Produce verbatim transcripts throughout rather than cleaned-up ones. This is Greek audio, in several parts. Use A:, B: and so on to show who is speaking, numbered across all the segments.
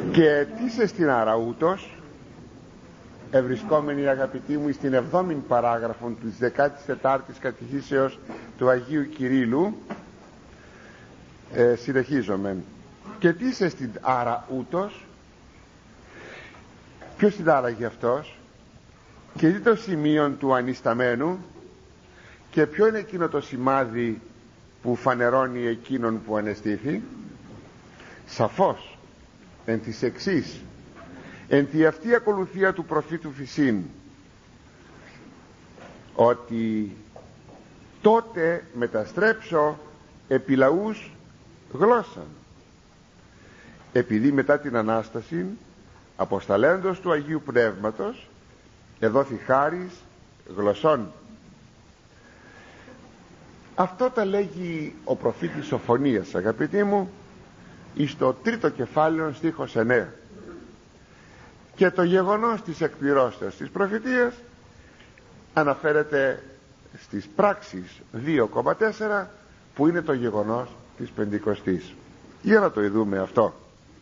A: Και τι στην αραούτος, ευρισκόμενοι αγαπητοί μου στην εβδόμη παράγραφο της δεκάτης τετάρτης κατηχήσεως του Αγίου Κυρίλλου, ε, συνεχίζομαι. Και τι στην αραούτος, ποιος είναι άραγε αυτός, και δει το σημείο του ανισταμένου, και ποιο είναι εκείνο το σημάδι που φανερώνει εκείνον που ανεστήθη. Σαφώς εν της εξής, εν τη αυτή ακολουθία του προφήτου Φυσίν, ότι τότε μεταστρέψω επί λαούς γλώσσα, επειδή μετά την Ανάσταση αποσταλέντος του Αγίου Πνεύματος εδόθη χάρις γλωσσών. Αυτό τα λέγει ο προφήτης Σοφωνίας, αγαπητοί μου, εις το τρίτο κεφάλαιο στίχος εννέα, και το γεγονός της εκπληρώσεως της προφητείας αναφέρεται στις πράξεις δύο κόμμα τέσσερα, που είναι το γεγονός της Πεντηκοστής. Για να το δούμε αυτό.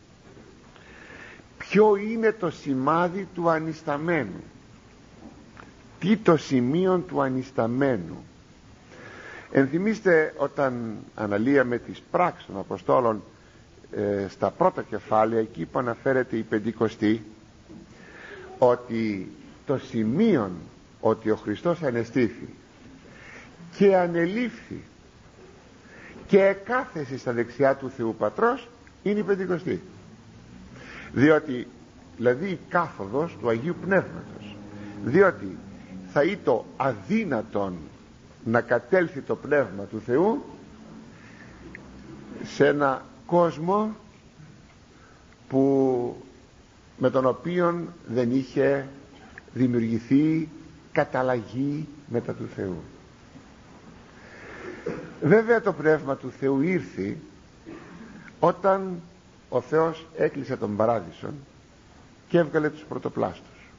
A: Ποιο είναι το σημάδι του ανισταμένου, τι το σημείο του ανισταμένου? Ενθυμίστε όταν αναλύαμε τις πράξεις των Αποστόλων, ε, στα πρώτα κεφάλαια, εκεί που αναφέρεται η Πεντηκοστή, ότι το σημείο ότι ο Χριστός ανεστήθη και ανελήφθη και εκάθεσε στα δεξιά του Θεού Πατρός είναι η Πεντηκοστή. Διότι, δηλαδή η κάθοδος του Αγίου Πνεύματος, διότι θα ήταν αδύνατον να κατέλθει το Πνεύμα του Θεού σε ένα κόσμο που, με τον οποίον δεν είχε δημιουργηθεί καταλλαγή μετά του Θεού. Βέβαια το Πνεύμα του Θεού ήρθε όταν ο Θεός έκλεισε τον Παράδεισο και έβγαλε τους πρωτοπλάστους.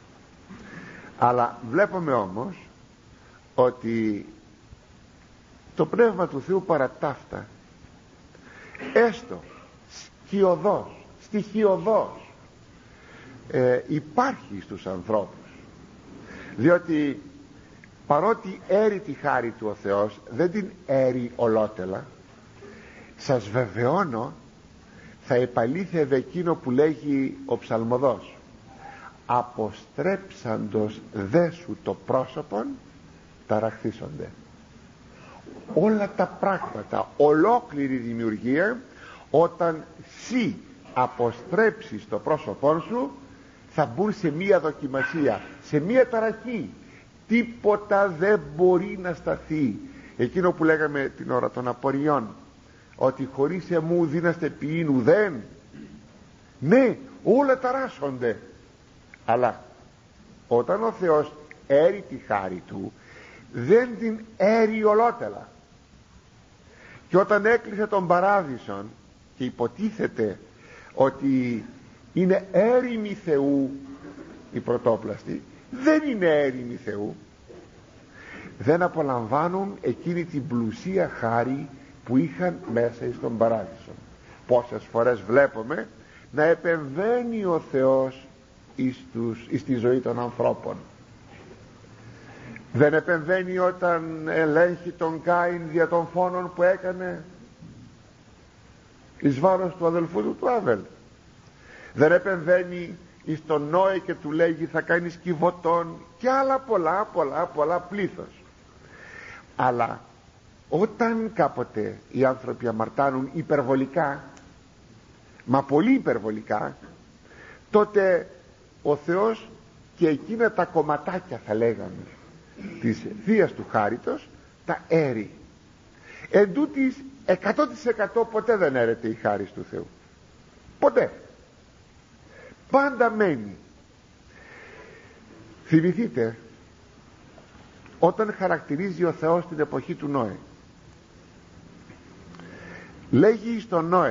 A: Αλλά βλέπουμε όμως ότι το Πνεύμα του Θεού παρατάφτα, έστω σκιωδώς, στοιχειωδώς, ε, υπάρχει στους ανθρώπους, διότι παρότι έρει τη χάρη του ο Θεός, δεν την έρει ολότελα. Σας βεβαιώνω, θα επαλήθευε εκείνο που λέγει ο ψαλμοδός, αποστρέψαντος δε σου το πρόσωπον ταραχθήσονται. Όλα τα πράγματα, ολόκληρη δημιουργία, όταν σύ αποστρέψεις το πρόσωπό σου, θα μπουν σε μία δοκιμασία, σε μία ταραχή. Τίποτα δεν μπορεί να σταθεί. Εκείνο που λέγαμε την ώρα των απορριών, ότι χωρίς εμού δύναστε ποιήν ουδέν. Ναι, όλα ταράσσονται. Αλλά όταν ο Θεός έρει τη χάρη του, δεν την έρει ολότελα. Και όταν έκλεισε τον Παράδεισον και υποτίθεται ότι είναι έρημη Θεού οι πρωτόπλαστοι, δεν είναι έρημη Θεού. Δεν απολαμβάνουν εκείνη την πλουσία χάρη που είχαν μέσα στον Παράδεισο. Πόσες φορές βλέπουμε να επεμβαίνει ο Θεός εις, τους, εις τη ζωή των ανθρώπων. Δεν επεμβαίνει όταν ελέγχει τον Κάιν δια των φόνων που έκανε εις βάρος του αδελφού του του Άβελ? Δεν επεμβαίνει εις τον Νόε και του λέγει θα κάνεις κυβωτών και άλλα πολλά πολλά πολλά πλήθος? Αλλά όταν κάποτε οι άνθρωποι αμαρτάνουν υπερβολικά, μα πολύ υπερβολικά, τότε ο Θεός και εκείνα τα κομματάκια, θα λέγαμε, της θείας του χάριτος τα έρει. Εν τούτης εκατό τοις εκατό ποτέ δεν έρεται η χάρις του Θεού, ποτέ, πάντα μένει. Θυμηθείτε όταν χαρακτηρίζει ο Θεός την εποχή του Νόε, λέγει στον Νόε,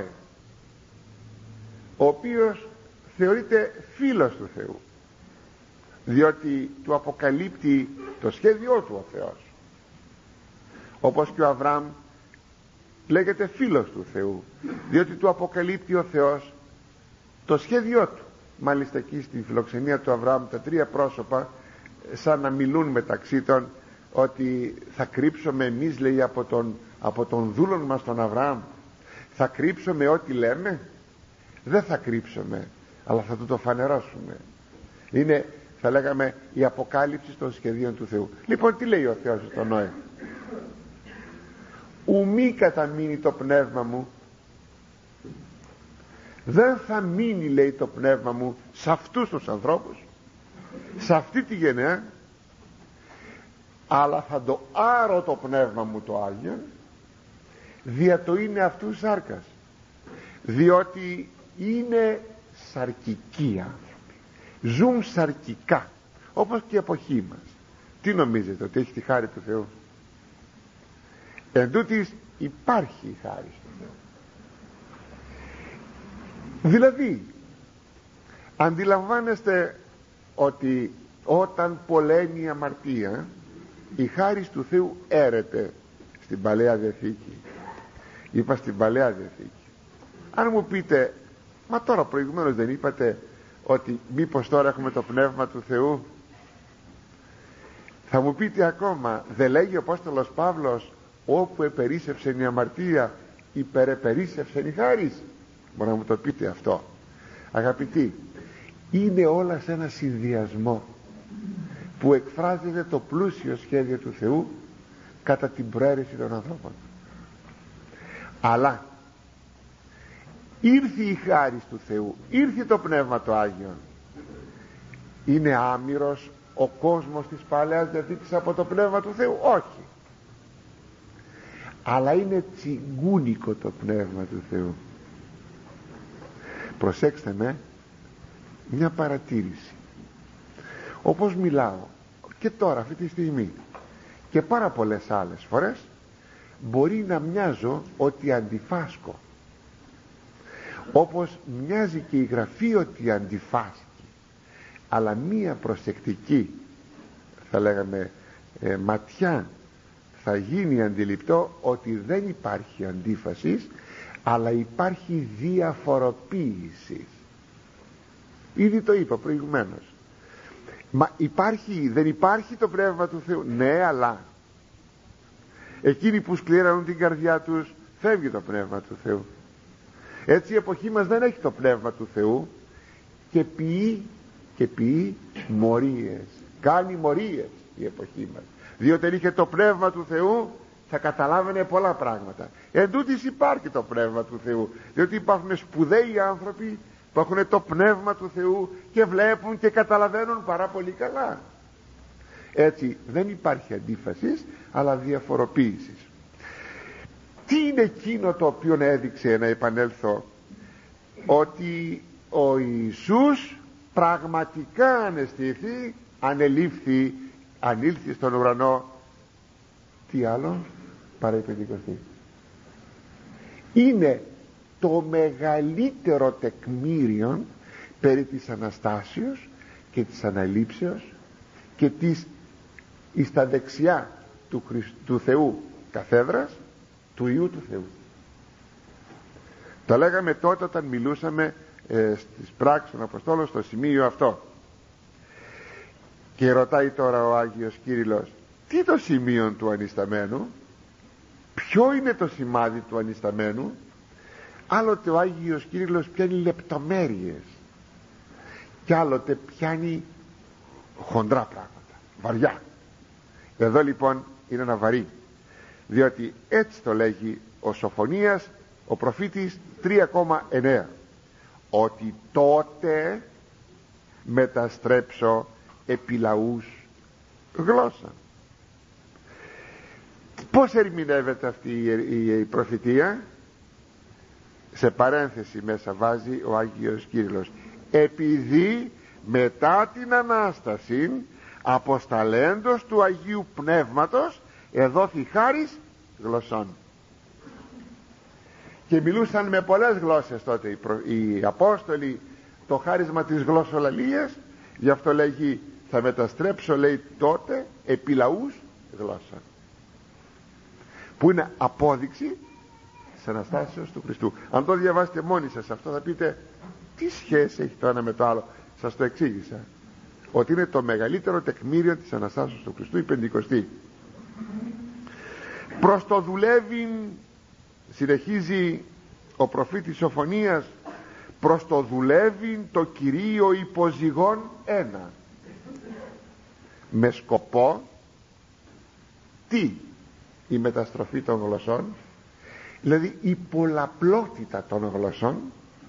A: ο οποίος θεωρείται φίλος του Θεού, διότι του αποκαλύπτει το σχέδιό του ο Θεός, όπως και ο Αβραάμ λέγεται φίλος του Θεού, διότι του αποκαλύπτει ο Θεός το σχέδιό του. Μάλιστα εκεί στη φιλοξενία του Αβραάμ τα τρία πρόσωπα σαν να μιλούν μεταξύ των, ότι θα κρύψουμε εμείς, λέει, από τον, από τον δούλον μας τον Αβραάμ, θα κρύψουμε ό,τι λέμε? Δεν θα κρύψουμε, αλλά θα του το φανερώσουμε. Είναι, θα λέγαμε, η αποκάλυψη των σχεδίων του Θεού. Λοιπόν, τι λέει ο Θεός στον Νόε? Ουμή καταμείνει το πνεύμα μου. Δεν θα μείνει, λέει, το πνεύμα μου σε αυτούς τους ανθρώπους, σε αυτή τη γενεά, αλλά θα το άρω το πνεύμα μου το Άγιο, δια το είναι αυτού σάρκας, διότι είναι σαρκικοί άνθρωποι, ζουν σαρκικά, όπως και η εποχή μας. Τι νομίζετε, ότι έχει τη χάρη του Θεού? Εν τούτοις υπάρχει η χάρη του Θεού. Δηλαδή, αντιλαμβάνεστε ότι όταν πολέμει η αμαρτία, η χάρις του Θεού έρεται στην Παλαιά Διαθήκη. Είπα στην Παλαιά Διαθήκη. Αν μου πείτε, μα τώρα προηγουμένως δεν είπατε ότι μήπως τώρα έχουμε το Πνεύμα του Θεού? Θα μου πείτε ακόμα, δεν λέγει ο Απόστολος Παύλος, όπου επερίσσευσε η αμαρτία, υπερεπερίσσευσε η χάρις? Μπορεί να μου το πείτε αυτό. Αγαπητοί, είναι όλα σε ένα συνδυασμό που εκφράζεται το πλούσιο σχέδιο του Θεού κατά την προαίρεση των ανθρώπων. Αλλά ήρθε η χάρις του Θεού, ήρθε το Πνεύμα το Άγιο. Είναι άμυρος ο κόσμος της Παλαιάς Διαθήκης από το Πνεύμα του Θεού? Όχι. Αλλά είναι τσιγκούνικο το Πνεύμα του Θεού. Προσέξτε με μια παρατήρηση. Όπως μιλάω και τώρα αυτή τη στιγμή και πάρα πολλές άλλες φορές, μπορεί να μοιάζω ότι αντιφάσκω, όπως μοιάζει και η Γραφή ότι αντιφάσκει, αλλά μία προσεκτική, θα λέγαμε, ε, ματιά θα γίνει αντιληπτό ότι δεν υπάρχει αντίφαση, αλλά υπάρχει διαφοροποίηση. Ήδη το είπα προηγουμένως. Μα υπάρχει, δεν υπάρχει το Πνεύμα του Θεού? Ναι, αλλά εκείνοι που σκληραίνουν την καρδιά τους, φεύγει το Πνεύμα του Θεού. Έτσι η εποχή μας δεν έχει το Πνεύμα του Θεού και ποιεί, και ποιεί μορίες, κάνει μορίες η εποχή μας. Διότι αν είχε το Πνεύμα του Θεού θα καταλάβαινε πολλά πράγματα. Εν τούτοις υπάρχει το Πνεύμα του Θεού, διότι υπάρχουν σπουδαίοι άνθρωποι που έχουν το Πνεύμα του Θεού και βλέπουν και καταλαβαίνουν πάρα πολύ καλά. Έτσι δεν υπάρχει αντίφαση, αλλά διαφοροποίηση. Τι είναι εκείνο το οποίο έδειξε, να επανέλθω, ότι ο Ιησούς πραγματικά ανεστήθη, ανελήφθη, ανήλθη στον ουρανό? Τι άλλο παρά η Πεντηκοστή? Είναι το μεγαλύτερο τεκμήριο περί της Αναστάσεως και της Αναλήψεως και της εις τα δεξιά του, Χριστ... του Θεού καθέδρας του Υιού του Θεού. Το λέγαμε τότε όταν μιλούσαμε ε, στις πράξεις των Αποστόλων στο σημείο αυτό. Και ρωτάει τώρα ο Άγιος Κύριλλος, τι το σημείο του ανισταμένου? Ποιο είναι το σημάδι του ανισταμένου? Άλλοτε ο Άγιος Κύριλλος πιάνει λεπτομέρειες και άλλοτε πιάνει χοντρά πράγματα, βαριά. Εδώ λοιπόν είναι ένα βαρύ, διότι έτσι το λέγει ο Σοφωνίας ο προφήτης τρία κόμμα εννέα, ότι τότε μεταστρέψω επί λαούς γλώσσα. Πώς ερμηνεύεται αυτή η, η προφητεία? Σε παρένθεση μέσα βάζει ο Άγιος Κύριλλος, επειδή μετά την Ανάσταση αποσταλέντος του Αγίου Πνεύματος εδόθη χάρις γλωσσών. Και μιλούσαν με πολλές γλώσσες τότε οι, προ... οι Απόστολοι, το χάρισμα της γλωσσολαλίας. Γι' αυτό λέγει, θα μεταστρέψω, λέει, τότε επί λαούς γλώσσα, που είναι απόδειξη της Αναστάσεως του Χριστού. Αν το διαβάσετε μόνοι σας αυτό θα πείτε, Τι σχέση έχει το ένα με το άλλο? Σας το εξήγησα, ότι είναι το μεγαλύτερο τεκμήριο της Αναστάσεως του Χριστού η Πεντηκοστή. Προς το δουλεύει, συνεχίζει ο προφήτης Σοφωνίας, προς το δουλεύει το Κυρίο υποζυγών ένα, με σκοπό τι? Η μεταστροφή των γλωσσών, δηλαδή η πολλαπλότητα των γλωσσών.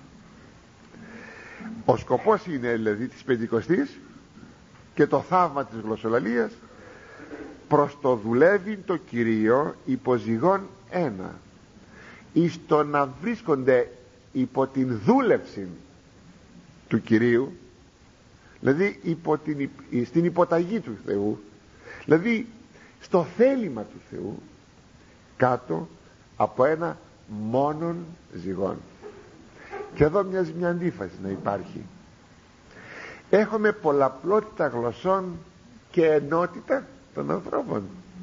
A: Ο σκοπός είναι δηλαδή της Πεντηκοστής και το θαύμα της γλωσσολαλίας, προς το δουλεύει το Κυρίο υποζυγών ένα, εις το να βρίσκονται υπό την δούλευση του Κυρίου, δηλαδή υπό την, στην υποταγή του Θεού, δηλαδή στο θέλημα του Θεού, κάτω από ένα μόνον ζυγόν. Και εδώ μοιάζει μια αντίφαση να υπάρχει. Έχουμε πολλαπλότητα γλωσσών και ενότητα των ανθρώπων.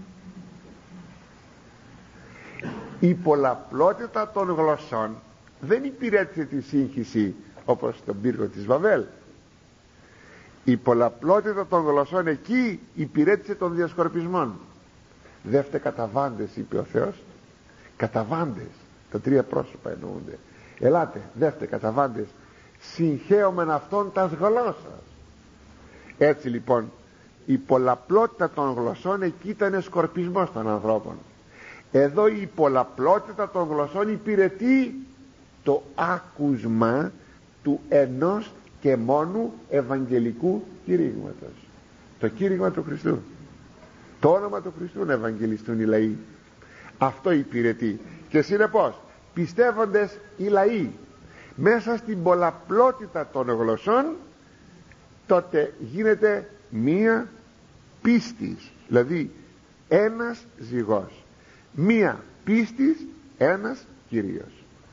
A: Η πολλαπλότητα των γλωσσών δεν υπηρέτησε τη σύγχυση όπως στον πύργο της Βαβέλ. Η πολλαπλότητα των γλωσσών εκεί υπηρέτησε των διασκορπισμών. Δεύτε καταβάντες, είπε ο Θεός. Καταβάντες, τα τρία πρόσωπα εννοούνται. Ελάτε, δεύτε καταβάντες, συγχαίωμεν αυτόν τας γλώσσας. Έτσι λοιπόν η πολλαπλότητα των γλωσσών εκεί ήταν σκορπισμός των ανθρώπων. Εδώ η πολλαπλότητα των γλωσσών υπηρετεί το άκουσμα του ενός και μόνου ευαγγελικού κήρυγματος, το κήρυγμα του Χριστού, το όνομα του Χριστού να ευαγγελιστούν οι λαοί. Αυτό υπηρετεί. Και συνεπώς πιστεύοντες οι λαοί μέσα στην πολλαπλότητα των γλωσσών, τότε γίνεται μία πίστης, δηλαδή ένας ζυγός, μία πίστης, ένας Κυρίος.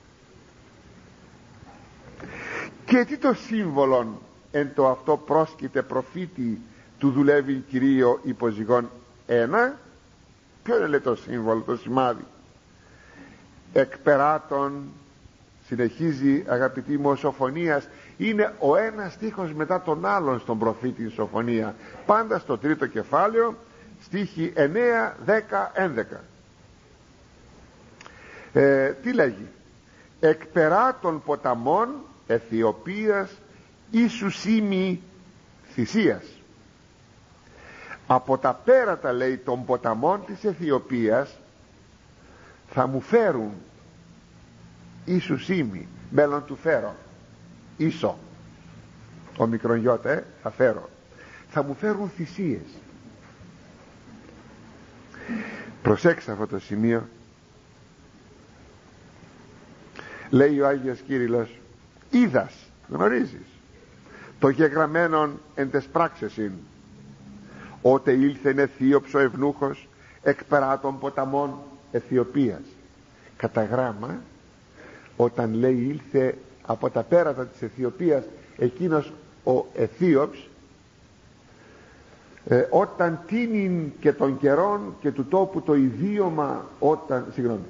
A: Και τι το σύμβολον εν το αυτό πρόσκειται προφήτη του δουλεύει Κυρίο υποζυγών ένα? Ποιο είναι λέει το σύμβολο, το σημάδι? Εκπεράτων, συνεχίζει αγαπητοί μου ο Σοφωνίας, είναι ο ένας στίχος μετά τον άλλον στον προφήτη Σοφωνία, πάντα στο τρίτο κεφάλαιο, στίχοι εννέα, δέκα, έντεκα. Ε, τι λέγει? Εκπεράτων ποταμών Αιθιοπίας ίσους ήμι θυσίας. Από τα πέρατα, λέει, των ποταμών της Αιθιοπίας θα μου φέρουν ίσους ήμι, μέλλον του φέρω, ίσο, ο μικρογιώτα, ε, θα φέρω, θα μου φέρουν θυσίες. Προσέξτε αυτό το σημείο. Λέει ο Άγιος Κύριλλος, είδας, γνωρίζεις, το γεγραμμένον εν τες πράξεσιν, ότε ήλθεν Αιθίωψο ευνούχος εκ περάτων ποταμών Αιθιοπίας. Κατά γράμμα, όταν λέει ήλθε από τα πέρατα της Αιθιοπίας εκείνος ο Αιθίωψ, ε, όταν τίνην και των καιρών και του τόπου το ιδίωμα, όταν, συγγνώμη,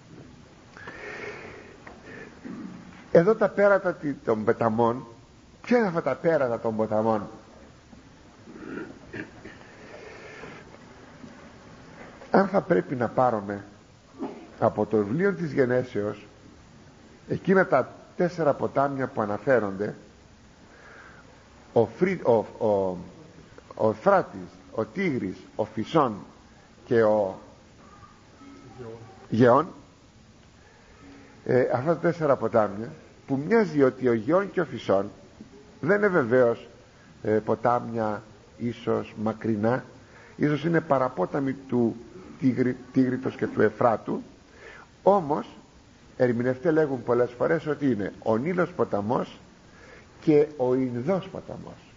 A: εδώ τα πέρατα των ποταμών, ποια είναι αυτά τα πέρατα των ποταμών? Αν θα πρέπει να πάρουμε από το βιβλίο της Γενέσεως εκείνα τα τέσσερα ποτάμια που αναφέρονται, ο, Φρύ, ο, ο, ο Φράτης, ο Τίγρης, ο Φυσόν και ο Γεών, ε, αυτά τα τέσσερα ποτάμια, που μοιάζει ότι ο Γεών και ο Φυσόν δεν είναι βεβαίως ε, ποτάμια ίσως μακρινά, ίσως είναι παραπόταμοι του Τίγρη, Τίγρητος και του Εφράτου, όμως ερμηνευτές λέγουν πολλές φορές ότι είναι ο Νείλος ποταμός και ο Ινδός ποταμός.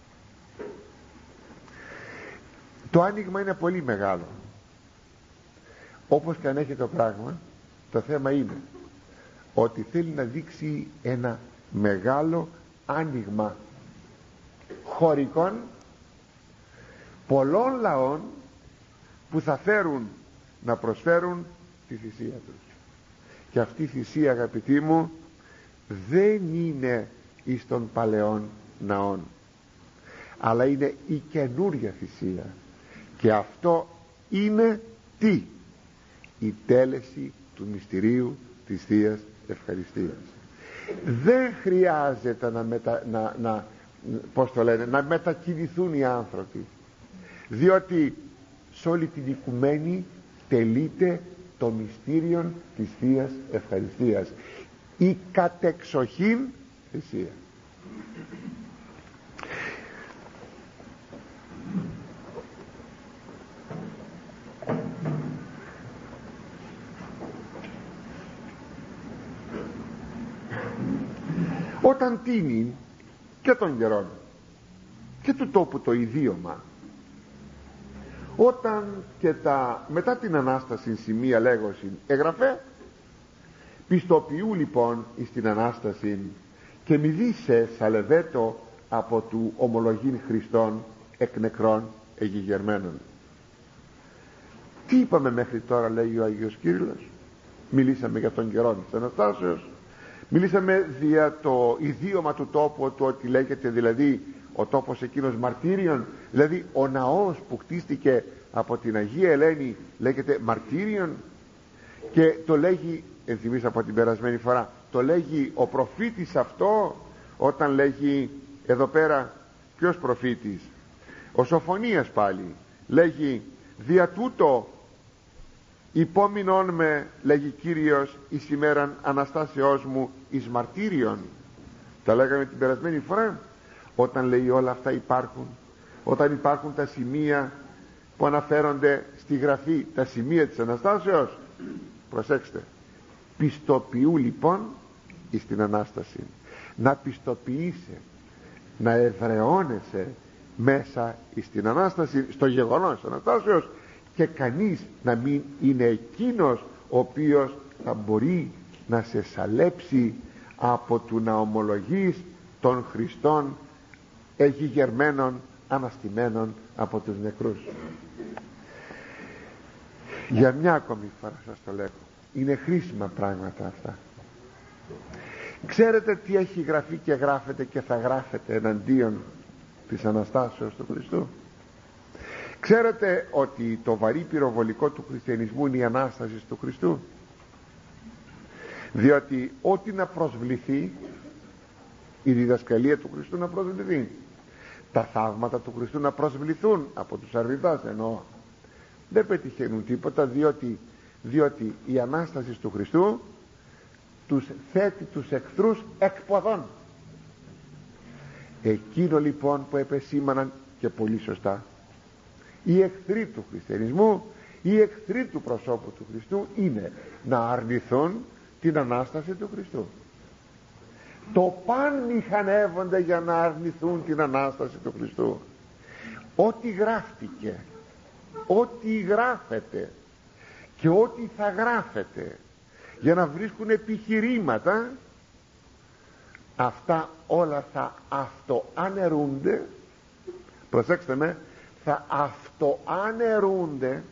A: Το άνοιγμα είναι πολύ μεγάλο. Όπως και αν έχει το πράγμα, το θέμα είναι ότι θέλει να δείξει ένα μεγάλο άνοιγμα χωρικών πολλών λαών που θα φέρουν να προσφέρουν τη θυσία τους. Και αυτή η θυσία, αγαπητοί μου, δεν είναι εις των παλαιών ναών, αλλά είναι η καινούρια θυσία. Και αυτό είναι τι? Η τέλεση του μυστηρίου της Θείας Ευχαριστίας. Δεν χρειάζεται να, μετα, να, να, πώς το λένε, να μετακινηθούν οι άνθρωποι, διότι σε όλη την οικουμένη τελείται το μυστήριο της Θείας Ευχαριστίας, η κατεξοχήν θυσία. Όταν τίνει και των καιρών και του τόπου το ιδίωμα, όταν και τα μετά την Ανάσταση σημεία λέγωσιν εγγραφέ, πιστοποιού λοιπόν εις την Ανάσταση και μη δίσε σαλευέτο από του ομολογήν Χριστών εκ νεκρών εγιγερμένων. Τι είπαμε μέχρι τώρα, λέει ο Άγιος Κύριλλος? Μιλήσαμε για τον καιρό της Αναστάσεως, μιλήσαμε δια το ιδίωμα του τόπου, του ότι λέγεται δηλαδή ο τόπος εκείνος μαρτύριον, δηλαδή ο ναός που χτίστηκε από την Αγία Ελένη λέγεται μαρτύριον, και το λέγει, ενθυμίσα από την περασμένη φορά, το λέγει ο προφήτης αυτό όταν λέγει εδώ πέρα, ποιος προφήτης? Ο Σοφωνίας πάλι λέγει, δια τούτο υπόμεινον με, λέγει Κύριος, εις ημέραν Αναστάσεώς μου εις μαρτύριον. Τα λέγαμε την περασμένη φορά, όταν λέει όλα αυτά υπάρχουν, όταν υπάρχουν τα σημεία που αναφέρονται στη Γραφή, τα σημεία της Αναστάσεως. Προσέξτε, πιστοποιού λοιπόν εις την Ανάσταση, να πιστοποιείσαι, να εδραιώνεσαι μέσα εις την Ανάσταση, στο γεγονός της Αναστάσεως, και κανείς να μην είναι εκείνος ο οποίος θα μπορεί να σε σαλέψει από του να ομολογείς των Χριστών εγιγερμένων, αναστημένων από τους νεκρούς. Για μια ακόμη φορά σας το λέω, είναι χρήσιμα πράγματα αυτά. Ξέρετε τι έχει γραφεί και γράφεται και θα γράφεται εναντίον της Αναστάσεως του Χριστού? Ξέρετε ότι το βαρύ πυροβολικό του χριστιανισμού είναι η Ανάσταση του Χριστού, διότι ό,τι να προσβληθεί, η διδασκαλία του Χριστού να προσβληθεί, τα θαύματα του Χριστού να προσβληθούν από τους αρνητάς, εννοώ, δεν πετυχαίνουν τίποτα, διότι, διότι η Ανάσταση του Χριστού τους θέτει τους εχθρούς εκποδών. Εκείνο λοιπόν που επεσήμαναν και πολύ σωστά οι εχθροί του χριστιανισμού, οι εχθροί του προσώπου του Χριστού, είναι να αρνηθούν την Ανάσταση του Χριστού. Το παν μηχανεύονται για να αρνηθούν την Ανάσταση του Χριστού. Ό,τι γράφτηκε, ό,τι γράφεται και ό,τι θα γράφεται για να βρίσκουν επιχειρήματα, αυτά όλα θα αυτοαναιρούνται. Προσέξτε με, θα αυτοαναιρούνται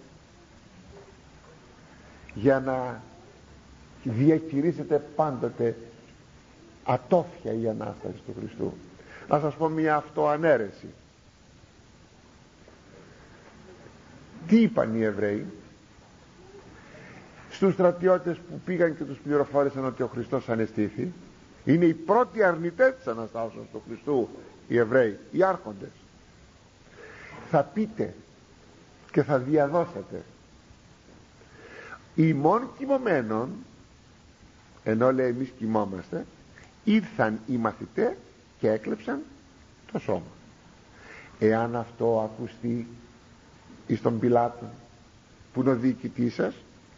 A: για να διατηρήσετε πάντοτε ατόφια η Ανάσταση του Χριστού. Να σας πω μια αυτοανέρεση. Τι είπαν οι Εβραίοι στους στρατιώτες που πήγαν και τους πληροφόρησαν ότι ο Χριστός ανεστήθη? Είναι οι πρώτοι αρνητές της Αναστάσεως του Χριστού οι Εβραίοι, οι άρχοντες. Θα πείτε και θα διαδώσετε, ημών κοιμωμένων, ενώ λέει εμείς κοιμόμαστε, ήρθαν οι μαθητές και έκλεψαν το σώμα. Εάν αυτό ακουστεί εις τον Πιλάτο, που είναι ο διοικητής σας,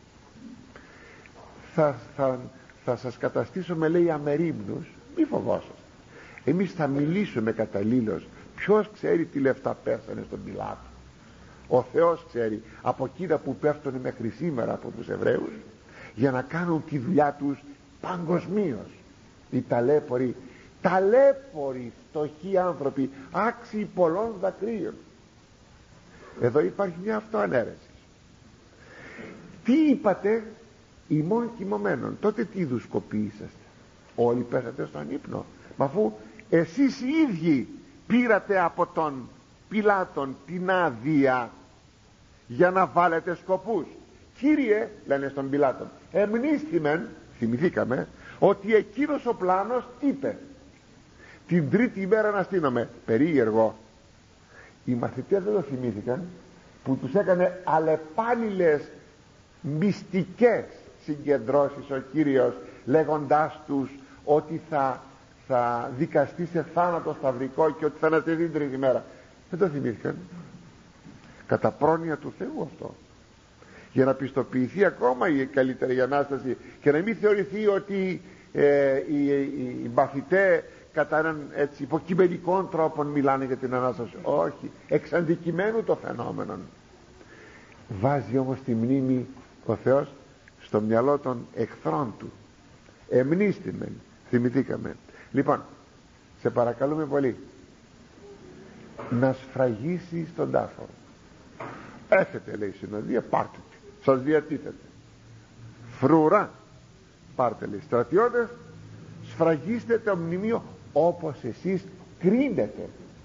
A: θα, θα, θα σας καταστήσουμε, λέει, αμερίμνους. Μη φοβόσαστε, εμείς θα μιλήσουμε καταλήλως. Ποιος ξέρει τι λεφτά πέσανε στον Πιλάτο? Ο Θεός ξέρει. Από εκείνα που πέφτουν μέχρι σήμερα από τους Εβραίους για να κάνουν τη δουλειά τους παγκοσμίως. Οι ταλέποροι, ταλέποροι φτωχοί άνθρωποι, άξιοι πολλών δακρύων. Εδώ υπάρχει μια αυτοανέρεση. Τι είπατε? ημών κοιμωμένων. Τότε τι είδους σκοποί είσαστε? Όλοι πέσατε στον ύπνο? Μα αφού εσείς οι ίδιοι πήρατε από τον Πιλάτον την άδεια για να βάλετε σκοπούς. Κύριε, λένε στον Πιλάτον, εμνίστημεν, θυμηθήκαμε, ότι εκείνος ο πλάνος είπε την τρίτη ημέρα να στείνομαι. Περίεργο. Οι μαθητές δεν το θυμήθηκαν, που τους έκανε αλλεπάλληλες μυστικές συγκεντρώσεις ο Κύριος, λέγοντάς τους ότι θα, θα δικαστεί σε θάνατο σταυρικό και ότι θα αναστηθεί την τρίτη ημέρα. Δεν το θυμήθηκαν. Κατά πρόνοια του Θεού αυτό, για να πιστοποιηθεί ακόμα η καλύτερη Ανάσταση και να μην θεωρηθεί ότι ε, οι, οι, οι μαθητές κατά έναν έτσι υποκειμενικών τρόπων μιλάνε για την Ανάσταση. Όχι, εξ αντικειμένου το φαινόμενο. Βάζει όμως τη μνήμη ο Θεός στο μυαλό των εχθρών του. Εμνίστημεν, θυμηθήκαμε. Λοιπόν, σε παρακαλούμε πολύ να σφραγίσει τον τάφο. Έχετε, λέει, συνοδεία, πάρτε τη, σας διατίθεται. Φρουρά, πάρτε, λέει, στρατιώτες, σφραγίστε το μνημείο όπως εσείς κρίνετε.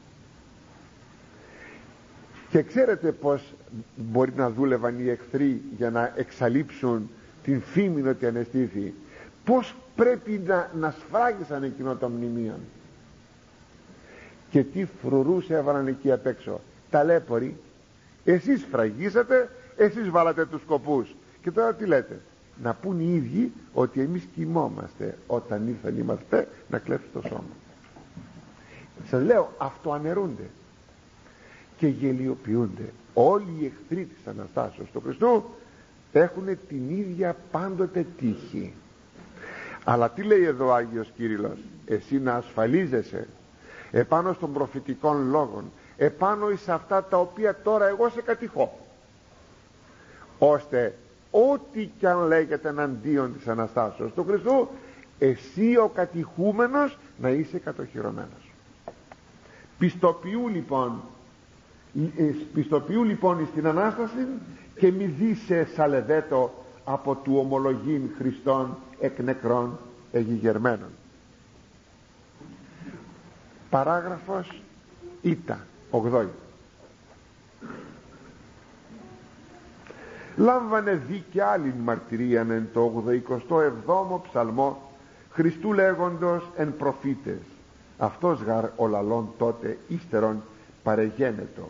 A: Και ξέρετε πως μπορεί να δούλευαν οι εχθροί για να εξαλείψουν την φήμη ότι ανεστήθη. Πως πρέπει να, να σφράγισαν εκείνο το μνημείο. Και τι φρουρούς έβαλαν εκεί απ' έξω. Ταλέποροι. Εσείς φραγίσατε, εσείς βάλατε τους σκοπούς. Και τώρα τι λέτε? Να πούν οι ίδιοι ότι εμείς κοιμόμαστε όταν ήρθαν οι μαθητές να κλέψουν το σώμα. Σας λέω, αυτοαναιρούνται και γελιοποιούνται. Όλοι οι εχθροί της Αναστάσεως του Χριστού έχουν την ίδια πάντοτε τύχη. Αλλά τι λέει εδώ ο Άγιος Κύριλλος? Εσύ να ασφαλίζεσαι επάνω των προφητικών λόγων, επάνω εις αυτά τα οποία τώρα εγώ σε κατηχώ, ώστε ό,τι κι αν λέγεται εναντίον της Αναστάσεως του Χριστού, εσύ ο κατηχούμενος να είσαι κατοχυρωμένος. Πιστοποιού λοιπόν πιστοποιού λοιπόν στην Ανάσταση και μη δίσε σαλεδέτο από του ομολογήν Χριστών εκ νεκρών εγιγερμένων. Παράγραφος Ήτα ογδόη. Λάμβανε δει και άλλη μαρτυρίαν εν το ογδοηκοστό εβδόμο ψαλμό Χριστού λέγοντος εν προφήτες, αυτός γαρ ο λαλών τότε ύστερον παρεγένετο.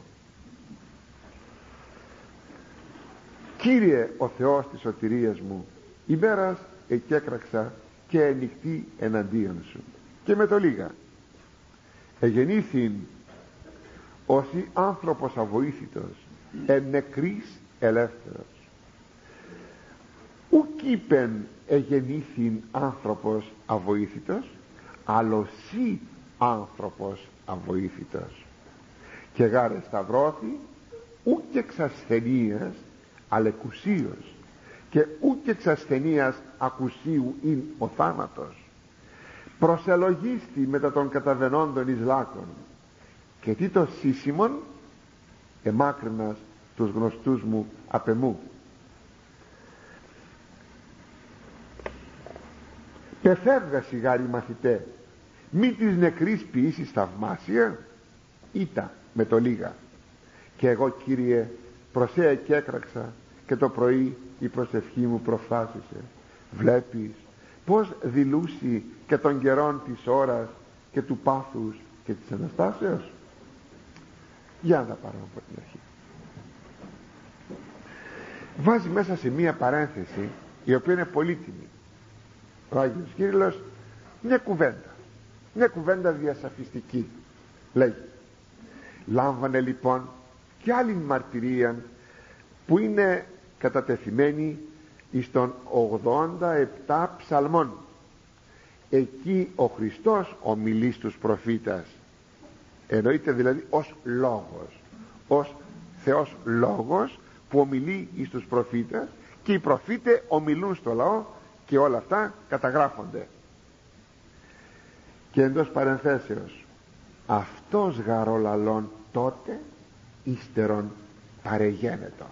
A: Κύριε ο Θεός της σωτηρίας μου, ημέρας εκέκραξα και ενοιχτή εναντίον σου. Και με το λίγα, εγεννήθην όσοι άνθρωπος αβοήθητος, εν νεκρής ελεύθερος. Ουκ είπεν εγεννήθην άνθρωπος αβοήθητος, αλλοσί άνθρωπος αβοήθητος. Και γάρε σταυρώθη ουκ εξ ασθενείας αλεκουσίως, και ουκ εξ ασθενείας ακουσίου ειν ο θάνατος. Προσελογίστη μετά των καταβενόντων εις λάκων, και τι το σύσιμον εμάκρυνας τους γνωστούς μου απ' εμού. Πεφεύγα σιγάρι μαθητέ, μη της νεκρής ποιήσεις θαυμάσια. Ήτα με το λίγα. Και εγώ, Κύριε, προσέ και έκραξα, και το πρωί η προσευχή μου προφάσισε. Βλέπεις πως δηλούσει και των καιρών της ώρας και του πάθους και της Αναστάσεως. Για να τα πάρουμε από την αρχή. Βάζει μέσα σε μία παρένθεση, η οποία είναι πολύτιμη, ο Άγιος Κύριλλος, μια κουβέντα, μια κουβέντα διασαφιστική. Λέει, λάμβανε λοιπόν και άλλη μαρτυρία που είναι κατατεθειμένη εις των ογδόντα επτά ψαλμών. Εκεί ο Χριστός ομιλεί στους προφήτας, εννοείται δηλαδή ως λόγος, ως Θεός λόγος που ομιλεί εις τους προφήτας, και οι προφήτες ομιλούν στο λαό, και όλα αυτά καταγράφονται. Και εντός παρενθέσεως, αυτός γαρολαλών τότε ύστερον παρεγένετο.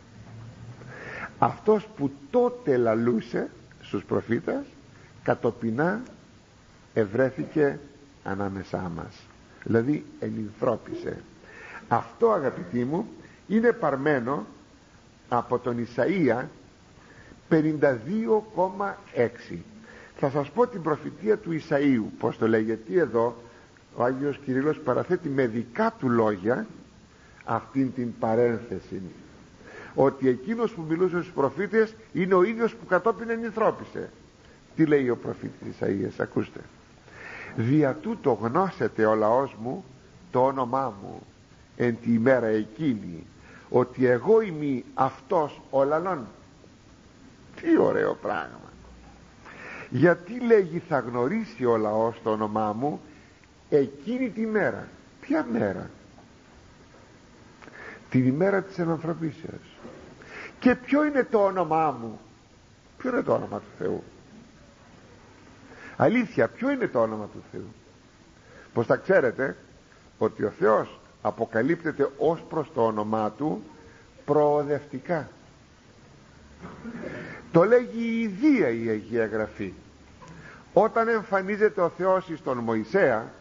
A: Αυτός που τότε λαλούσε στους προφήτας, κατοπινά ευρέθηκε ανάμεσά μας, δηλαδή ενυνθρώπισε. Αυτό, αγαπητοί μου, είναι παρμένο από τον Ισαΐα πενήντα δύο κόμμα έξι. Θα σας πω την προφητεία του Ισαΐου, πως το λέει, γιατί εδώ ο Άγιος Κυρίλλος παραθέτει με δικά του λόγια αυτήν την παρένθεση, ότι εκείνος που μιλούσε στους προφήτες είναι ο ίδιος που κατόπιν ενυνθρώπισε. Τι λέει ο προφήτης Ισαΐας? Ακούστε: «Δια τούτο γνώσεται ο λαός μου το όνομά μου εν τη ημέρα εκείνη, ότι εγώ είμαι αυτός ο λαλών». Τι ωραίο πράγμα! Γιατί λέγει θα γνωρίσει ο λαός το όνομά μου εκείνη τη μέρα? Ποια μέρα? Την ημέρα της ενανθρωπίσεως. Και ποιο είναι το όνομά μου? Ποιο είναι το όνομα του Θεού? Αλήθεια, ποιο είναι το όνομα του Θεού? Πως θα ξέρετε ότι ο Θεός αποκαλύπτεται ως προς το όνομά του προοδευτικά. Το λέγει η Ιδία η Αγία Γραφή. Όταν εμφανίζεται ο Θεός εις τον Μωυσέα,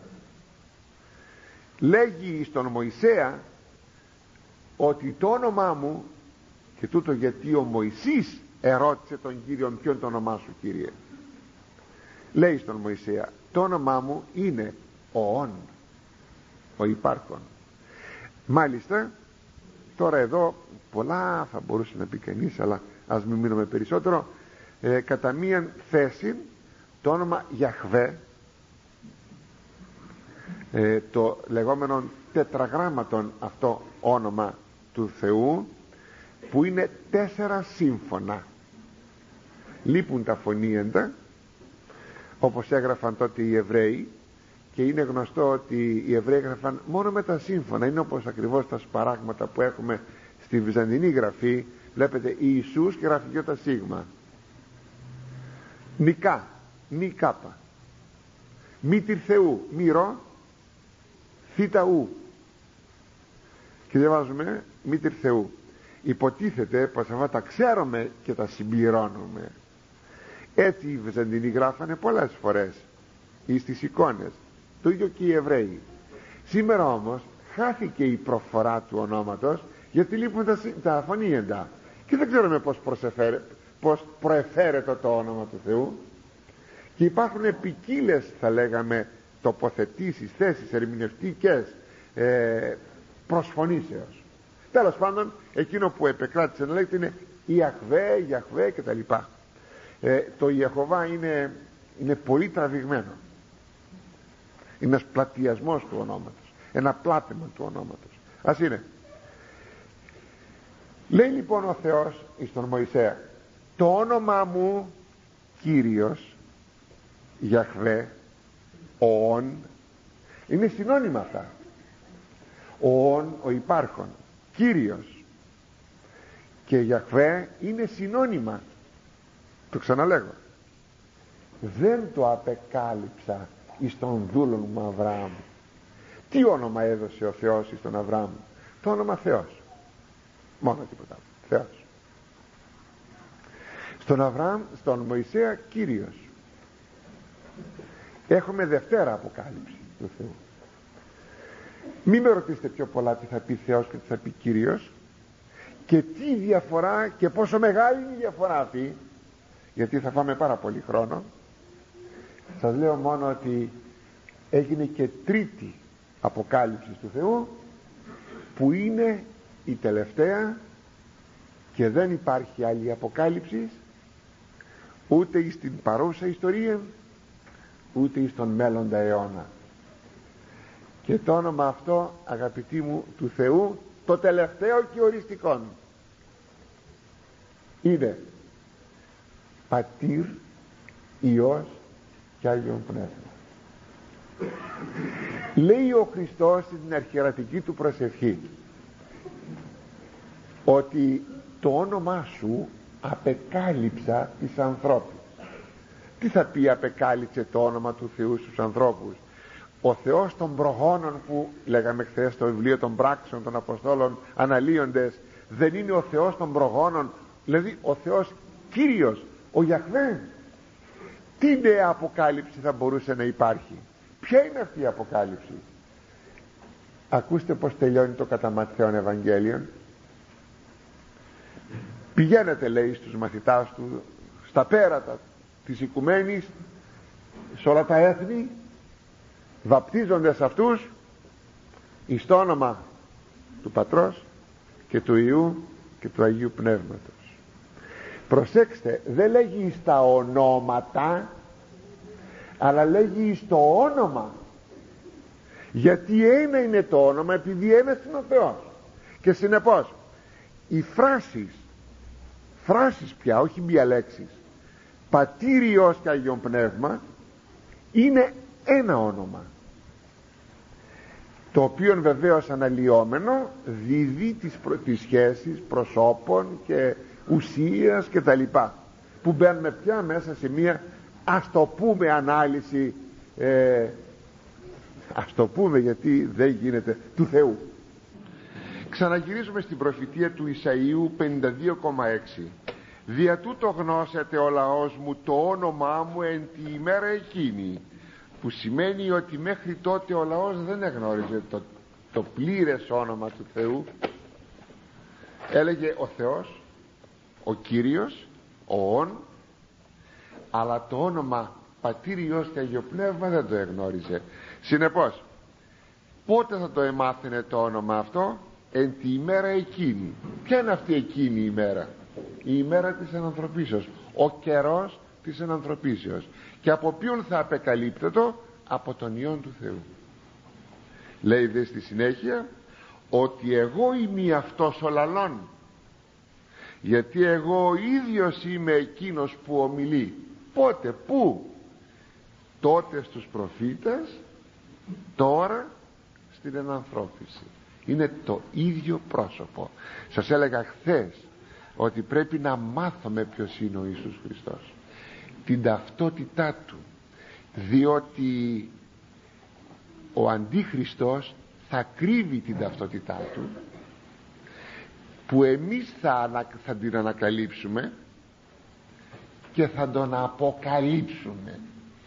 A: λέγει εις τον Μωυσέα ότι το όνομά μου, και τούτο γιατί ο Μωυσής ερώτησε τον Κύριον ποιο είναι το όνομά σου, Κύριε, λέει στον Μωυσέα, το όνομά μου είναι ο Ων, ο υπάρχον. Μάλιστα τώρα εδώ πολλά θα μπορούσε να πει κανείς, αλλά ας μην μείνουμε περισσότερο. ε, κατά μίαν θέση το όνομα Γιαχβέ, ε, το λεγόμενο τετραγράμματον αυτό όνομα του Θεού, που είναι τέσσερα σύμφωνα, λείπουν τα φωνήεντα, όπως έγραφαν τότε οι Εβραίοι, και είναι γνωστό ότι οι Εβραίοι έγραφαν μόνο με τα σύμφωνα. Είναι όπως ακριβώς τα σπαράγματα που έχουμε στη Βυζαντινή γραφή. Βλέπετε Ιησούς και γράφει γιώτα σίγμα, νικά, νι κάπα, μήτυρ Θεού, μύρο, θήτα ου, και διαβάζουμε μήτυρ Θεού. Υποτίθεται πως αυτά τα ξέρουμε και τα συμπληρώνουμε. Έτσι οι Βυζαντινοί γράφανε πολλές φορές ή στις εικόνες, το ίδιο και οι Εβραίοι. Σήμερα όμως χάθηκε η προφορά του ονόματος, γιατί λείπουν τα, τα φωνήεντα και δεν ξέρουμε πως, πως προεφέρεται το όνομα του Θεού, και υπάρχουν ποικίλες, θα λέγαμε, τοποθετήσεις, θέσεις ερμηνευτικές ε, προσφωνήσεως. Τέλος πάντων, εκείνο που επεκράτησε να λέγεται είναι Ιαχβέ, Ιαχβέ κτλ. Ε, το Ιεχωβά είναι, είναι πολύ τραβηγμένο. Είναι ένας πλατιασμός του ονόματος, ένα πλάτημα του ονόματος. Ας είναι. Λέει λοιπόν ο Θεός εις τον Μωυσέα, το όνομα μου Κύριος, Γιαχβέ, ο Ον, είναι συνώνυμα αυτά. Ο Ον, ο υπάρχον, Κύριος, και Γιαχβέ είναι συνώνυμα. Το ξαναλέγω, δεν το απεκάλυψα εις τον δούλον μου Αβραάμ. Τι όνομα έδωσε ο Θεός εις τον Αβραάμ? Το όνομα Θεός, μόνο, τίποτα άλλο, Θεός. Στον Αβραάμ, στον Μωυσέα, Κύριος. Έχουμε δευτέρα αποκάλυψη του Θεού. Μην με ρωτήσετε πιο πολλά τι θα πει Θεός και τι θα πει Κύριος, και τι διαφορά και πόσο μεγάλη είναι η διαφορά αυτή, γιατί θα φάμε πάρα πολύ χρόνο. Σας λέω μόνο ότι έγινε και τρίτη αποκάλυψη του Θεού, που είναι η τελευταία, και δεν υπάρχει άλλη αποκάλυψη ούτε στην παρούσα ιστορία ούτε στον μέλλοντα αιώνα. Και το όνομα αυτό, αγαπητοί μου, του Θεού, το τελευταίο και οριστικό, είναι Πατήρ, Υιός και Άγιον Πνεύμα. Λέει ο Χριστός στην αρχιερατική του προσευχή ότι το όνομά σου απεκάλυψα τις ανθρώπους. Τι θα πει απεκάλυψε το όνομα του Θεού στους ανθρώπους? Ο Θεός των προγόνων, που λέγαμε χθες στο βιβλίο των πράξεων των Αποστόλων αναλύοντες, δεν είναι ο Θεός των προγόνων, δηλαδή ο Θεός Κύριος, ο Γιαχβέ? Τι νέα αποκάλυψη θα μπορούσε να υπάρχει? Ποια είναι αυτή η Αποκάλυψη? Ακούστε πως τελειώνει το κατά Ματθαίον Ευαγγέλιο. Πηγαίνετε, λέει, στους μαθητάς του στα πέρατα της οικουμένης, σε όλα τα έθνη, βαπτίζοντας αυτούς εις το όνομα του Πατρός και του Υιού και του Αγίου Πνεύματος. Προσέξτε, δεν λέγει στα ονόματα, αλλά λέγει στο όνομα. Γιατί ένα είναι το όνομα, επειδή ένας είναι ο Θεός. Και συνεπώς οι φράσεις φράσεις πια, όχι μία λέξη, Πατήρ, Υιός και Αγίον Πνεύμα, είναι ένα όνομα, το οποίο βεβαίως αναλυόμενο δίδει τις, προ... τις σχέσεις προσώπων και ουσίας και τα λοιπά, που μπαίνουμε πια μέσα σε μία, ας το πούμε, ανάλυση, ε, ας το πούμε, γιατί δεν γίνεται, του Θεού. Ξαναγυρίζουμε στην προφητεία του Ισαΐου πενήντα δύο κόμμα έξι. Δια τούτο γνώσετε ο λαός μου το όνομά μου εν τη ημέρα εκείνη, που σημαίνει ότι μέχρι τότε ο λαός δεν εγνώριζε το, το πλήρες όνομα του Θεού. Έλεγε ο Θεός, ο Κύριος, ο Ων, αλλά το όνομα Πατήρ, Υιός και Αγίο Πνεύμα δεν το εγνώριζε. Συνεπώς, πότε θα το εμάθαινε το όνομα αυτό? Εν τη ημέρα εκείνη. Ποια είναι αυτή εκείνη η ημέρα? Η ημέρα της ενανθρωπίσεως, ο καιρός της ενανθρωπίσεως. Και από ποιον θα απεκαλύπτεται? Από τον Υιόν του Θεού. Λέει δε στη συνέχεια ότι εγώ είμαι αυτός ο λαλών, γιατί εγώ ο ίδιος είμαι εκείνος που ομιλεί. Πότε, πού? Τότε στους προφήτες, τώρα στην ενανθρώπιση. Είναι το ίδιο πρόσωπο. Σας έλεγα χθες ότι πρέπει να μάθουμε ποιος είναι ο Ιησούς Χριστός, την ταυτότητά του, διότι ο Αντίχριστος θα κρύβει την ταυτότητά του, που εμείς θα, θα την ανακαλύψουμε και θα τον αποκαλύψουμε.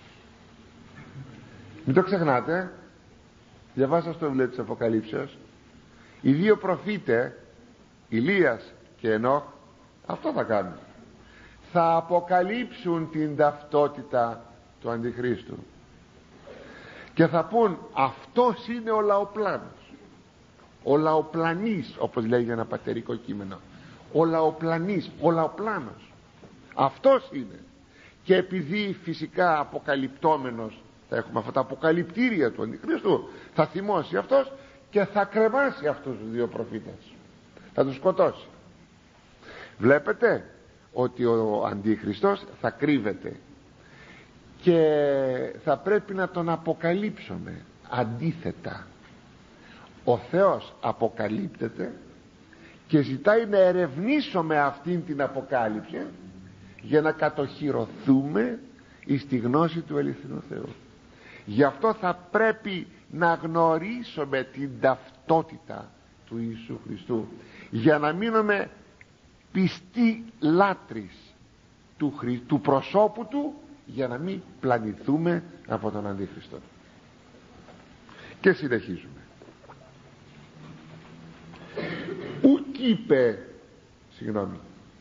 A: Μην το ξεχνάτε. Διαβάσα στο βιβλίο της Αποκαλύψεως, οι δύο προφήτες, Ηλίας και Ενώχ, αυτό θα κάνουν. Θα αποκαλύψουν την ταυτότητα του Αντιχρίστου και θα πούν αυτός είναι ο λαοπλάνος, ο λαοπλανής, όπως λέγει ένα πατερικό κείμενο, ο λαοπλανής, ο λαοπλάνος, αυτός είναι. Και επειδή φυσικά αποκαλυπτόμενος, θα έχουμε αυτά τα αποκαλυπτήρια του Αντιχρίστου, θα θυμώσει αυτός και θα κρεμάσει αυτούς τους δύο προφήτες, θα τους σκοτώσει. Βλέπετε ότι ο Αντίχριστος θα κρύβεται και θα πρέπει να τον αποκαλύψουμε. Αντίθετα, ο Θεός αποκαλύπτεται και ζητάει να ερευνήσουμε αυτήν την αποκάλυψη για να κατοχυρωθούμε εις τη γνώση του αληθινού Θεού. Γι' αυτό θα πρέπει να γνωρίσουμε την ταυτότητα του Ιησού Χριστού, για να μείνουμε πιστοί λάτρεις του, Χρη... του προσώπου του, για να μην πλανηθούμε από τον Αντίχριστο. Και συνεχίζουμε. Ουκ είπε, συγγνώμη,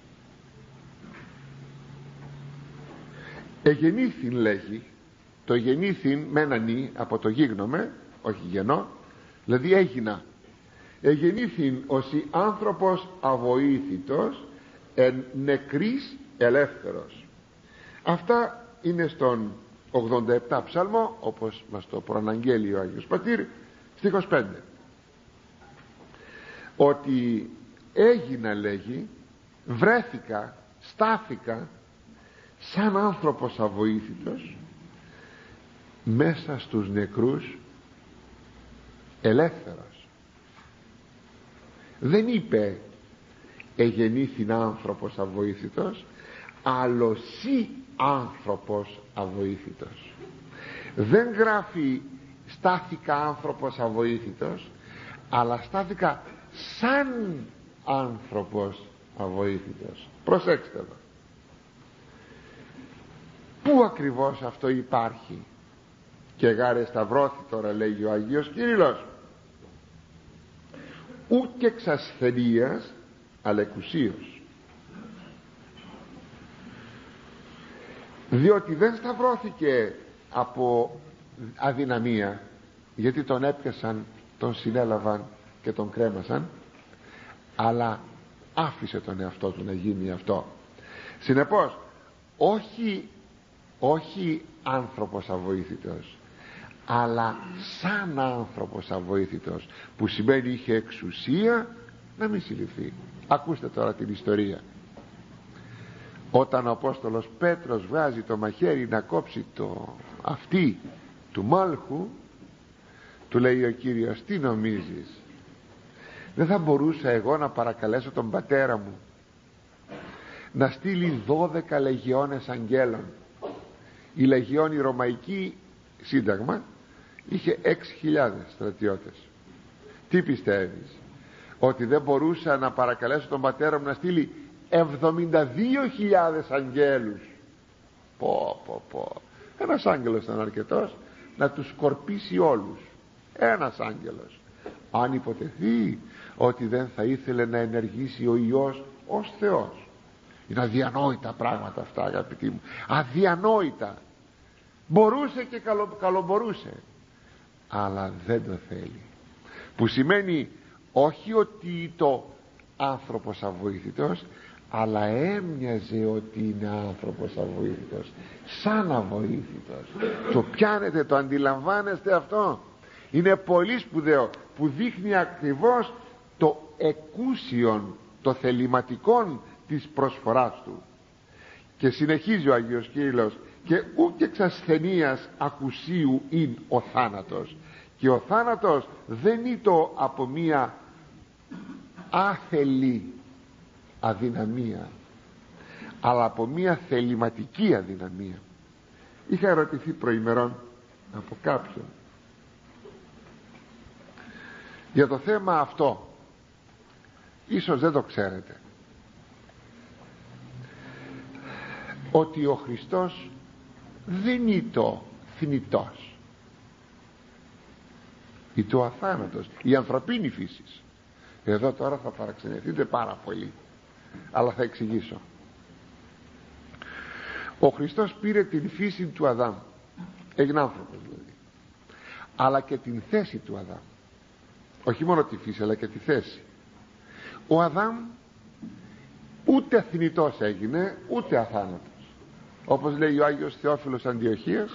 A: εγεννήθην, λέγει, το γεννήθην με ένα νι από το γίγνομε, όχι γεννό, δηλαδή έγινα. Εγεννήθην ως η άνθρωπος αβοήθητος εν νεκρής ελεύθερος. Αυτά είναι στον ογδόντα επτά ψάλμο, όπως μας το προαναγγέλει ο Άγιος Πατήρ, στίχος πέντε, ότι έγινα, λέγει, βρέθηκα, στάθηκα σαν άνθρωπος αβοήθητος μέσα στους νεκρούς ελεύθερος. Δεν είπε εγεννήθην άνθρωπος αβοήθητος, αλλοσί άνθρωπος αβοήθητος. Δεν γράφει στάθηκα άνθρωπος αβοήθητος, αλλά στάθηκα σαν άνθρωπος αβοήθητος. Προσέξτε εδώ. Πού ακριβώς αυτό υπάρχει? και γάρε σταυρώθη, τώρα λέγει ο Αγίος Κύριλλος, ούκ εξ ασθενείας αλλά εκουσίως. Διότι δεν σταυρώθηκε από αδυναμία, γιατί τον έπιασαν, τον συνέλαβαν και τον κρέμασαν, αλλά άφησε τον εαυτό του να γίνει αυτό. Συνεπώς όχι, όχι άνθρωπος αβοήθητος, αλλά σαν άνθρωπος αβοήθητος, που σημαίνει είχε εξουσία να μην συλληφθεί. Ακούστε τώρα την ιστορία. Όταν ο Απόστολος Πέτρος βγάζει το μαχαίρι να κόψει το αυτί του Μάλχου, του λέει ο Κύριος, τι νομίζεις, δεν θα μπορούσα εγώ να παρακαλέσω τον πατέρα μου να στείλει δώδεκα λεγιώνες αγγέλων? Η λεγιόν η ρωμαϊκή σύνταγμα είχε έξι χιλιάδες στρατιώτες. Τι πιστεύεις, ότι δεν μπορούσα να παρακαλέσω τον πατέρα μου να στείλει εβδομήντα δύο χιλιάδες αγγέλους? Πω πω πω, ένας άγγελος ήταν αρκετός να τους σκορπίσει όλους. Ένας άγγελος. Αν υποτεθεί ότι δεν θα ήθελε να ενεργήσει ο Υιός ως Θεός. Είναι αδιανόητα πράγματα αυτά, αγαπητοί μου, αδιανόητα. Μπορούσε και καλο, καλομπορούσε, αλλά δεν το θέλει, που σημαίνει όχι ότι το άνθρωπος αβοήθητος, αλλά έμοιαζε ότι είναι άνθρωπος αβοήθητος, σαν αβοήθητος. Το πιάνετε, το αντιλαμβάνεστε αυτό? Είναι πολύ σπουδαίο, που δείχνει ακριβώς το εκούσιον, το θεληματικόν της προσφοράς του. Και συνεχίζει ο Άγιος Κύριλλος, και ούκ εξ ασθενείας ακουσίου ειν ο θάνατος. Και ο θάνατος δεν είναι το από μία άθελη αδυναμία, αλλά από μία θεληματική αδυναμία. Είχα ερωτηθεί προημερών από κάποιον για το θέμα αυτό, ίσως δεν το ξέρετε, ότι ο Χριστός δεν είναι το θνητός, είναι το αθάνατος, η ανθρωπίνη φύση. Εδώ τώρα θα παραξενευτείτε πάρα πολύ, αλλά θα εξηγήσω. Ο Χριστός πήρε την φύση του Αδάμ, έγινε άνθρωπος δηλαδή, αλλά και την θέση του Αδάμ. Όχι μόνο τη φύση, αλλά και τη θέση. Ο Αδάμ ούτε θνητός έγινε, ούτε αθάνατος. Όπως λέει ο Άγιος Θεόφιλος Αντιοχίας,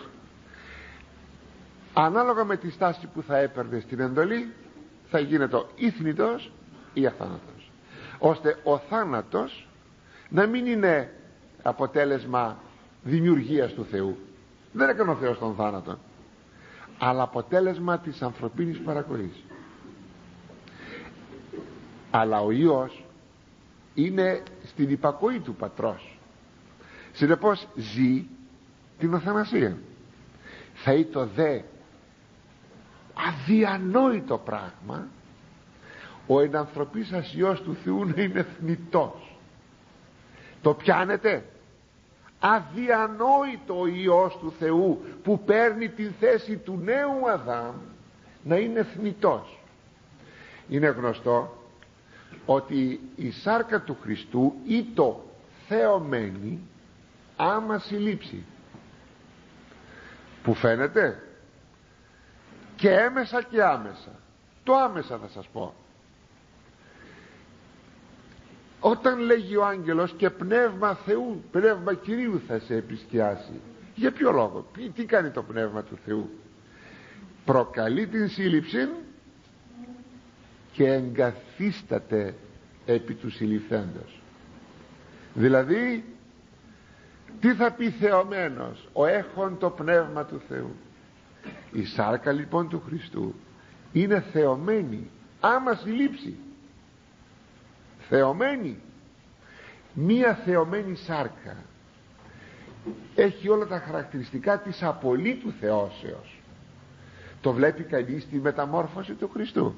A: ανάλογα με τη στάση που θα έπαιρνε στην εντολή, θα γίνεται ή θνητός ή αθάνατος, ώστε ο θάνατος να μην είναι αποτέλεσμα δημιουργίας του Θεού. Δεν έκανε ο Θεός τον θάνατο, αλλά αποτέλεσμα της ανθρωπίνης παρακοής. Αλλά ο Υιός είναι στην υπακοή του Πατρός, συνεπώς ζει την αθανασία. Θα είναι το δε αδιανόητο πράγμα ο ενανθρωπίσας Υιός του Θεού να είναι θνητός. Το πιάνετε? Αδιανόητο ο Υιός του Θεού που παίρνει την θέση του νέου Αδάμ να είναι θνητός. Είναι γνωστό ότι η σάρκα του Χριστού ή το θεωμένη άμα συλλήψει, που φαίνεται και έμεσα και άμεσα. Το άμεσα θα σας πω. Όταν λέγει ο άγγελος και πνεύμα Θεού, πνεύμα Κυρίου θα σε επισκιάσει, για ποιο λόγο, τι κάνει το πνεύμα του Θεού? Προκαλεί την σύλληψη και εγκαθίσταται επί του συλληφθέντος. Δηλαδή τι θα πει θεωμένος? Ο έχων το πνεύμα του Θεού. Η σάρκα λοιπόν του Χριστού είναι θεωμένη άμα συλλήψει. Θεωμένη. Μία θεωμένη σάρκα έχει όλα τα χαρακτηριστικά της απολύτου θεώσεως. Το βλέπει κανείς στη μεταμόρφωση του Χριστού.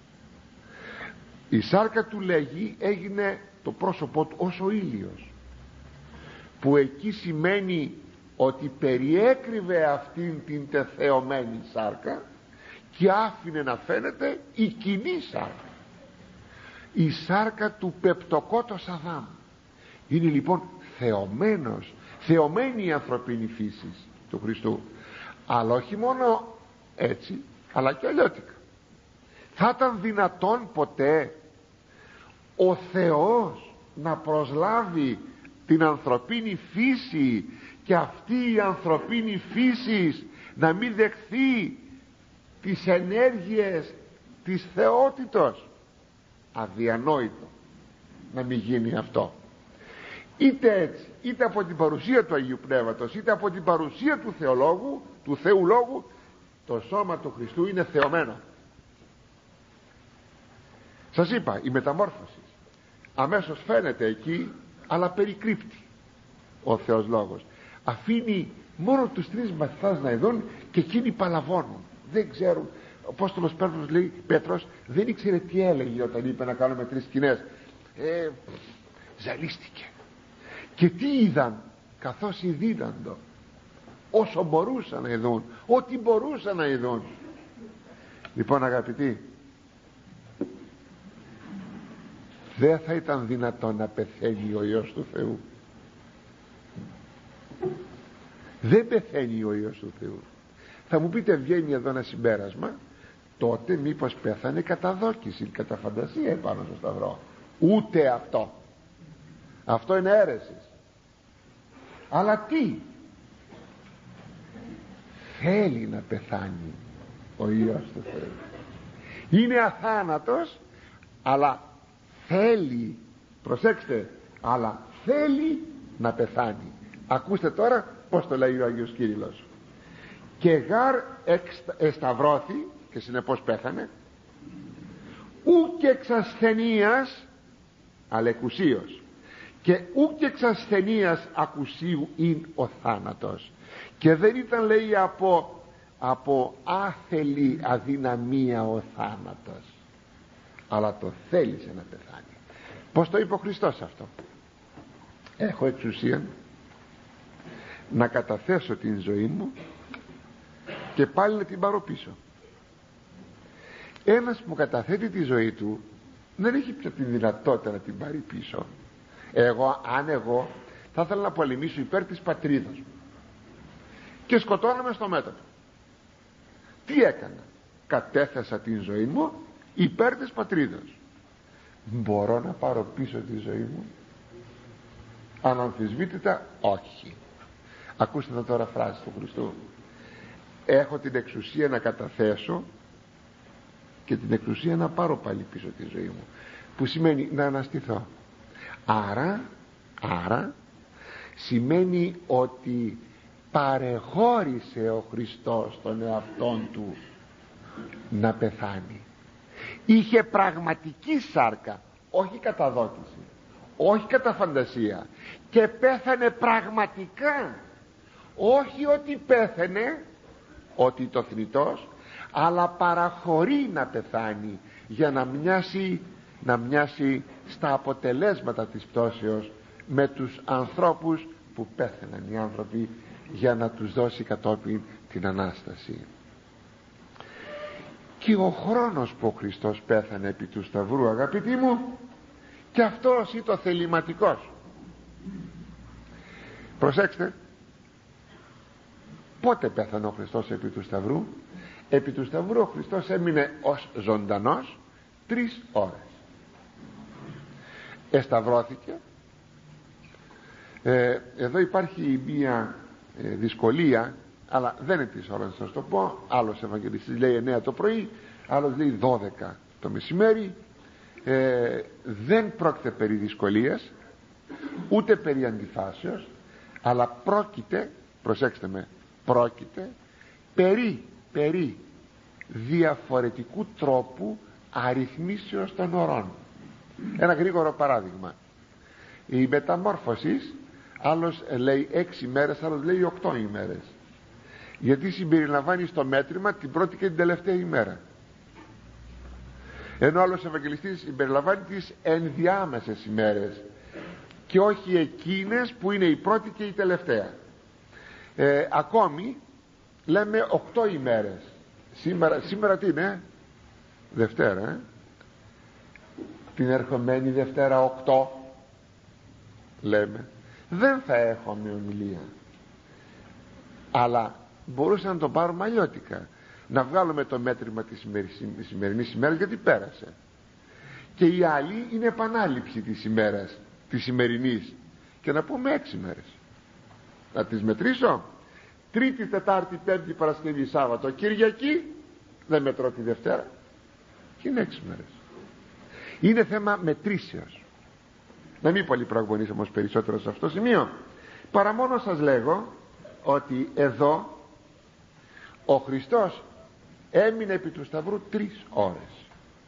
A: Η σάρκα του λέγει έγινε το πρόσωπό του ως ο ήλιος, που εκεί σημαίνει ότι περιέκρυβε αυτήν την τεθεωμένη σάρκα και άφηνε να φαίνεται η κοινή σάρκα, η σάρκα του πεπτοκότος Αδάμ. Είναι λοιπόν θεωμένος, θεωμένη η ανθρωπίνη φύση του Χριστού, αλλά όχι μόνο έτσι, αλλά και αλλιώτικα. Θα ήταν δυνατόν ποτέ ο Θεός να προσλάβει την ανθρωπίνη φύση και αυτή η ανθρωπίνη φύση να μην δεχθεί τις ενέργειες της θεότητος? Αδιανόητο να μην γίνει αυτό. Είτε έτσι, είτε από την παρουσία του Αγίου Πνεύματος, είτε από την παρουσία του Θεολόγου, του Θεού Λόγου, το σώμα του Χριστού είναι θεωμένο. Σας είπα, η μεταμόρφωση αμέσως φαίνεται εκεί, αλλά περικρύπτει ο Θεός Λόγος. Αφήνει μόνο τους τρεις μαθητάς να ειδούν και εκείνοι παλαβώνουν, δεν ξέρουν. Ο Απόστολος Πέτρος λέει, Πέτρος δεν ήξερε τι έλεγε όταν είπε να κάνουμε τρεις σκηνές. ε, ζαλίστηκε. Και τι είδαν? Καθώς ειδήναντο, όσο μπορούσαν να ειδούν, ό,τι μπορούσαν να ειδούν. Λοιπόν αγαπητοί, δεν θα ήταν δυνατόν να πεθαίνει ο Υιός του Θεού. Δεν πεθαίνει ο Υιός του Θεού. Θα μου πείτε, βγαίνει εδώ ένα συμπέρασμα, τότε μήπως πέθανε κατά δόκιση, κατά φαντασία επάνω στο σταυρό? Ούτε αυτό. Αυτό είναι αίρεση. Αλλά τι? Θέλει να πεθάνει ο Υιός του Θεού. Είναι αθάνατος, αλλά θέλει, προσέξτε, αλλά θέλει να πεθάνει. Ακούστε τώρα πως το λέει ο Άγιος Κύριλλος. Και γάρ εσταυρώθη, και συνεπώς πέθανε, ουκ εξ ασθενείας, αλλά εκουσίως, και ουκ εξ ασθενείας ακουσίου ειν ο θάνατος. Και δεν ήταν, λέει, από, από άθελη αδυναμία ο θάνατος, αλλά το θέλησε να πεθάνει. Πως το είπε ο Χριστός αυτό? Έχω εξουσία να καταθέσω την ζωή μου και πάλι να την πάρω πίσω. Ένας που καταθέτει τη ζωή του δεν έχει πια την δυνατότητα να την πάρει πίσω. Εγώ, αν εγώ θα ήθελα να πολεμήσω υπέρ της πατρίδας μου και σκοτώνομαι στο μέτωπο, τι έκανα? Κατέθεσα την ζωή μου υπέρ της πατρίδας. Μπορώ να πάρω πίσω τη ζωή μου? Αναμφισβήτητα όχι. Ακούστε τα τώρα φράση του Χριστού. Έχω την εξουσία να καταθέσω και την εξουσία να πάρω πάλι πίσω τη ζωή μου, που σημαίνει να αναστηθώ. Άρα, άρα σημαίνει ότι παρεχώρησε ο Χριστός τον εαυτόν του να πεθάνει. Είχε πραγματική σάρκα, όχι κατά δόκιση, όχι κατά φαντασία, και πέθανε πραγματικά. Όχι ότι πέθανε, ότι το θνητός, αλλά παραχωρεί να πεθάνει για να μοιάσει, να μοιάσει στα αποτελέσματα της πτώσεως με τους ανθρώπους που πέθαναν οι άνθρωποι, για να τους δώσει κατόπιν την Ανάσταση. Και ο χρόνος που ο Χριστός πέθανε επί του Σταυρού, αγαπητοί μου, και αυτός ήταν θεληματικός. Προσέξτε, πότε πέθανε ο Χριστός επί του Σταυρού? Επί του Σταυρού ο Χριστός έμεινε ως ζωντανός τρεις ώρες. Εσταυρώθηκε. ε, εδώ υπάρχει μια ε, δυσκολία, αλλά δεν είναι της ώρας να σας το πω. Άλλος Ευαγγελιστής λέει εννέα το πρωί, άλλος λέει δώδεκα το μεσημέρι. ε, δεν πρόκειται περί δυσκολίας, ούτε περί αντιφάσεως, αλλά πρόκειται, προσέξτε με, πρόκειται περί, περί διαφορετικού τρόπου αριθμίσεως των ωρών. Ένα γρήγορο παράδειγμα. Η μεταμόρφωση, άλλος λέει έξι μέρες, άλλος λέει οκτώ ημέρες, γιατί συμπεριλαμβάνει στο μέτρημα την πρώτη και την τελευταία ημέρα, ενώ άλλος Ευαγγελιστής συμπεριλαμβάνει τις ενδιάμεσες ημέρες και όχι εκείνες που είναι η πρώτη και η τελευταία. ε, ακόμη λέμε οκτώ ημέρες. Σήμερα, σήμερα τι είναι? Δευτέρα, ε? Την ερχομένη Δευτέρα οκτώ λέμε. Δεν θα έχουμε ομιλία, αλλά μπορούσαμε να το πάρουμε αλλιώτικα, να βγάλουμε το μέτρημα της σημερινής ημέρας, γιατί πέρασε, και η άλλη είναι επανάληψη της ημέρας της σημερινής, και να πούμε έξι μέρες. Να τις μετρήσω: Τρίτη, Τετάρτη, Πέμπτη, Παρασκευή, Σάββατο, Κυριακή. Δεν μετρώ τη Δευτέρα, και είναι έξι μέρες. Είναι θέμα μετρήσεως. Να μην πολύ προαγωνίσω όμως περισσότερο σε αυτό το σημείο, παρά μόνο σας λέγω ότι εδώ ο Χριστός έμεινε επί του Σταυρού τρεις ώρες.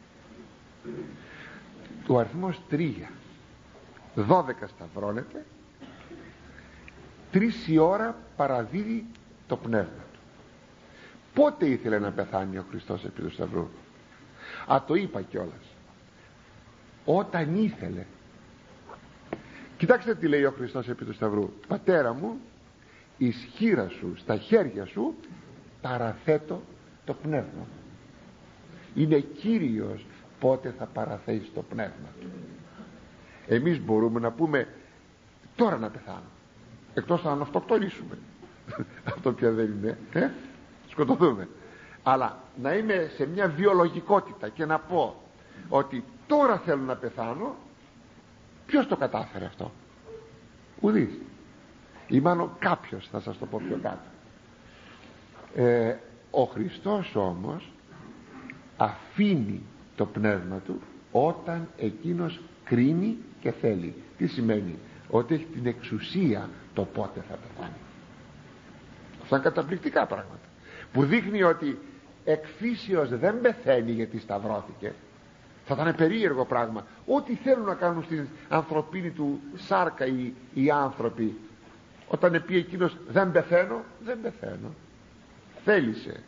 A: Ο αριθμός τρία, δώδεκα σταυρώνεται, τρεις η ώρα παραδίδει το πνεύμα του. Πότε ήθελε να πεθάνει ο Χριστός επί του Σταυρού? Α, το είπα κιόλας, όταν ήθελε. Κοιτάξτε τι λέει ο Χριστός επί του Σταυρού: Πατέρα μου, εις χείρα σου, στα χέρια σου παραθέτω το πνεύμα. Είναι Κύριος πότε θα παραθέσει το πνεύμα του. Εμείς μπορούμε να πούμε τώρα να πεθάνω, εκτός αν αυτοκτονήσουμε. Αυτό πια δεν είναι, ε? Σκοτωθούμε. Αλλά να είμαι σε μια βιολογικότητα και να πω ότι τώρα θέλω να πεθάνω, ποιος το κατάφερε αυτό? Ουδής. Ή μάλλον κάποιος, θα σας το πω πιο κάτω. ε, Ο Χριστός όμως αφήνει το πνεύμα του όταν εκείνος κρίνει και θέλει. Τι σημαίνει? Ότι έχει την εξουσία το πότε θα πεθάνει. Αυτά είναι καταπληκτικά πράγματα, που δείχνει ότι εκ φύσεως δεν πεθαίνει γιατί σταυρώθηκε. Θα ήταν περίεργο πράγμα. Ό,τι θέλουν να κάνουν στην ανθρωπίνη του σάρκα οι, οι άνθρωποι, όταν πει εκείνος δεν πεθαίνω, δεν πεθαίνω, θέλησε.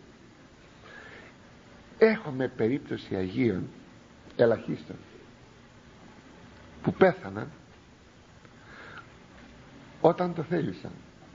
A: Έχουμε περίπτωση Αγίων ελαχίστων που πέθαναν όταν το θέλησαν.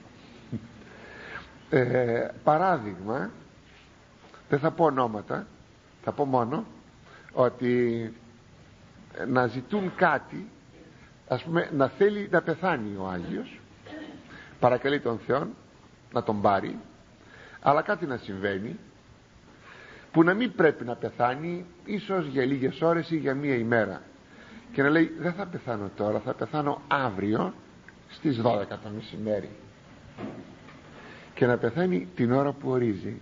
A: ε, παράδειγμα, δεν θα πω ονόματα, θα πω μόνο ότι να ζητούν κάτι, ας πούμε να θέλει να πεθάνει ο Άγιος, παρακαλεί τον Θεό να τον πάρει, αλλά κάτι να συμβαίνει που να μην πρέπει να πεθάνει, ίσως για λίγες ώρες ή για μία ημέρα, και να λέει δεν θα πεθάνω τώρα, θα πεθάνω αύριο στις δώδεκα το μεσημέρι, και να πεθάνει την ώρα που ορίζει.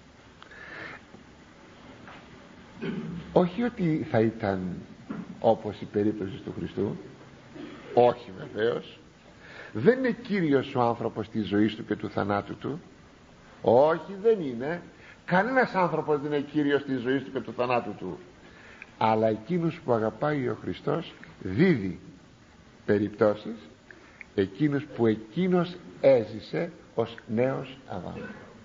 A: Όχι ότι θα ήταν όπως η περίπτωση του Χριστού, όχι βεβαίως, δεν είναι κύριος ο άνθρωπος της ζωής του και του θανάτου του, όχι, δεν είναι. Κανένας άνθρωπος δεν είναι κύριος της ζωής του και του θανάτου του, αλλά εκείνος που αγαπάει ο Χριστός δίδει περιπτώσεις, εκείνος που εκείνος έζησε ως νέος Αδάμ.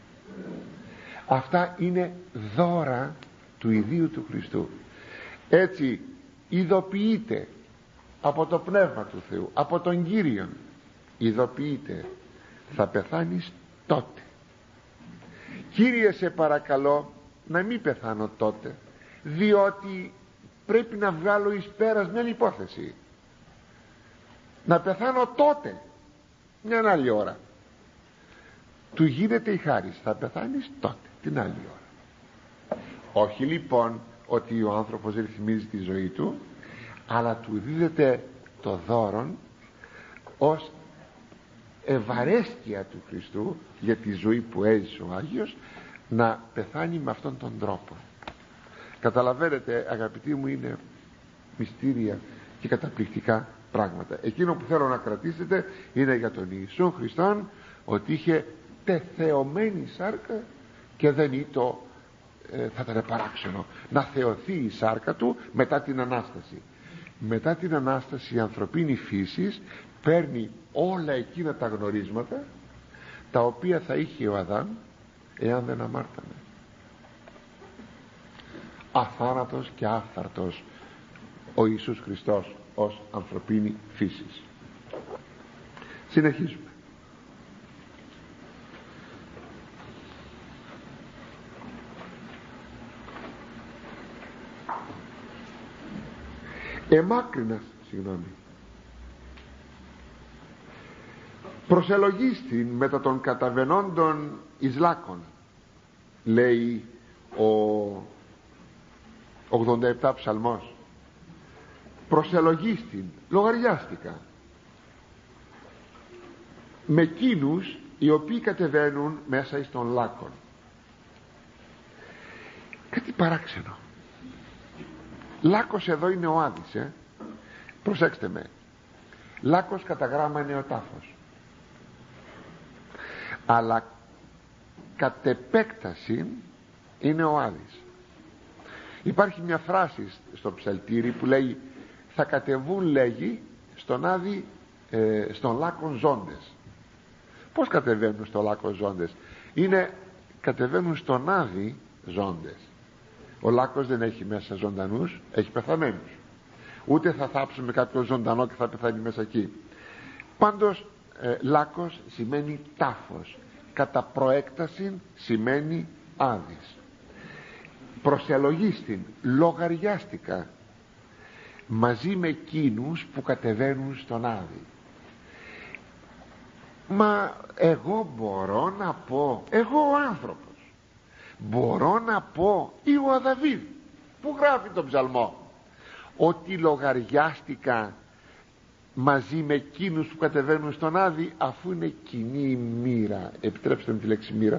A: Αυτά είναι δώρα του ιδίου του Χριστού. Έτσι ειδοποιείται από το Πνεύμα του Θεού, από τον Κύριον, ειδοποιείται θα πεθάνεις τότε. Κύριε, σε παρακαλώ να μην πεθάνω τότε, διότι πρέπει να βγάλω εις πέρας μια υπόθεση. Να πεθάνω τότε, μια άλλη ώρα. Του γίνεται η χάρις, θα πεθάνεις τότε, την άλλη ώρα. Όχι λοιπόν ότι ο άνθρωπος ρυθμίζει τη ζωή του, αλλά του δίδεται το δώρον ως ευαρέσκεια του Χριστού για τη ζωή που έζησε ο Άγιος, να πεθάνει με αυτόν τον τρόπο. Καταλαβαίνετε, αγαπητοί μου, είναι μυστήρια και καταπληκτικά πράγματα. Εκείνο που θέλω να κρατήσετε είναι για τον Ιησού Χριστόν, ότι είχε τεθεωμένη σάρκα και δεν ήτο, ε, θα ήταν παράξενο να θεωθεί η σάρκα του μετά την Ανάσταση. Μετά την Ανάσταση η ανθρωπίνη φύση παίρνει όλα εκείνα τα γνωρίσματα τα οποία θα είχε ο Αδάμ εάν δεν αμάρτανε. Αθάνατος και άφθαρτος ο Ιησούς Χριστός ως ανθρωπίνη φύση. Συνεχίζουμε. εμάκρυνας, συγγνώμη, προσελογίστην μετά των καταβενόντων εις λάκων, λέει ο ογδόντα επτά ψαλμός. Προσελογίστην, λογαριάστηκα με εκείνους οι οποίοι κατεβαίνουν μέσα εις των λάκων. Κάτι παράξενο. Λάκος εδώ είναι ο Άδης, ε? Προσέξτε με. Λάκος κατά γράμμα είναι ο τάφος, αλλά κατ' επέκταση είναι ο Άδης. Υπάρχει μια φράση στο ψαλτήρι που λέει θα κατεβούν, λέγει, στον Άδη, ε, στον λάκον ζώντες. Πώς κατεβαίνουν στο λάκο ζώντες? Είναι, κατεβαίνουν στον Άδη ζώντες. Ο λάκος δεν έχει μέσα ζωντανούς, έχει πεθαμένους. Ούτε θα θάψουμε κάποιο ζωντανό και θα πεθάνει μέσα εκεί. Πάντως ε, λάκος σημαίνει τάφος, κατά προέκταση σημαίνει Άδης. Προσελογίστην, λογαριάστηκα μαζί με εκείνους που κατεβαίνουν στον Άδη. Μα εγώ μπορώ να πω, εγώ ο άνθρωπος, μπορώ να πω, ή ο Δαβίδ που γράφει τον ψαλμό, ότι λογαριάστηκα μαζί με εκείνους που κατεβαίνουν στον Άδη, αφού είναι κοινή η μοίρα. Επιτρέψτε μου τη λέξη μοίρα.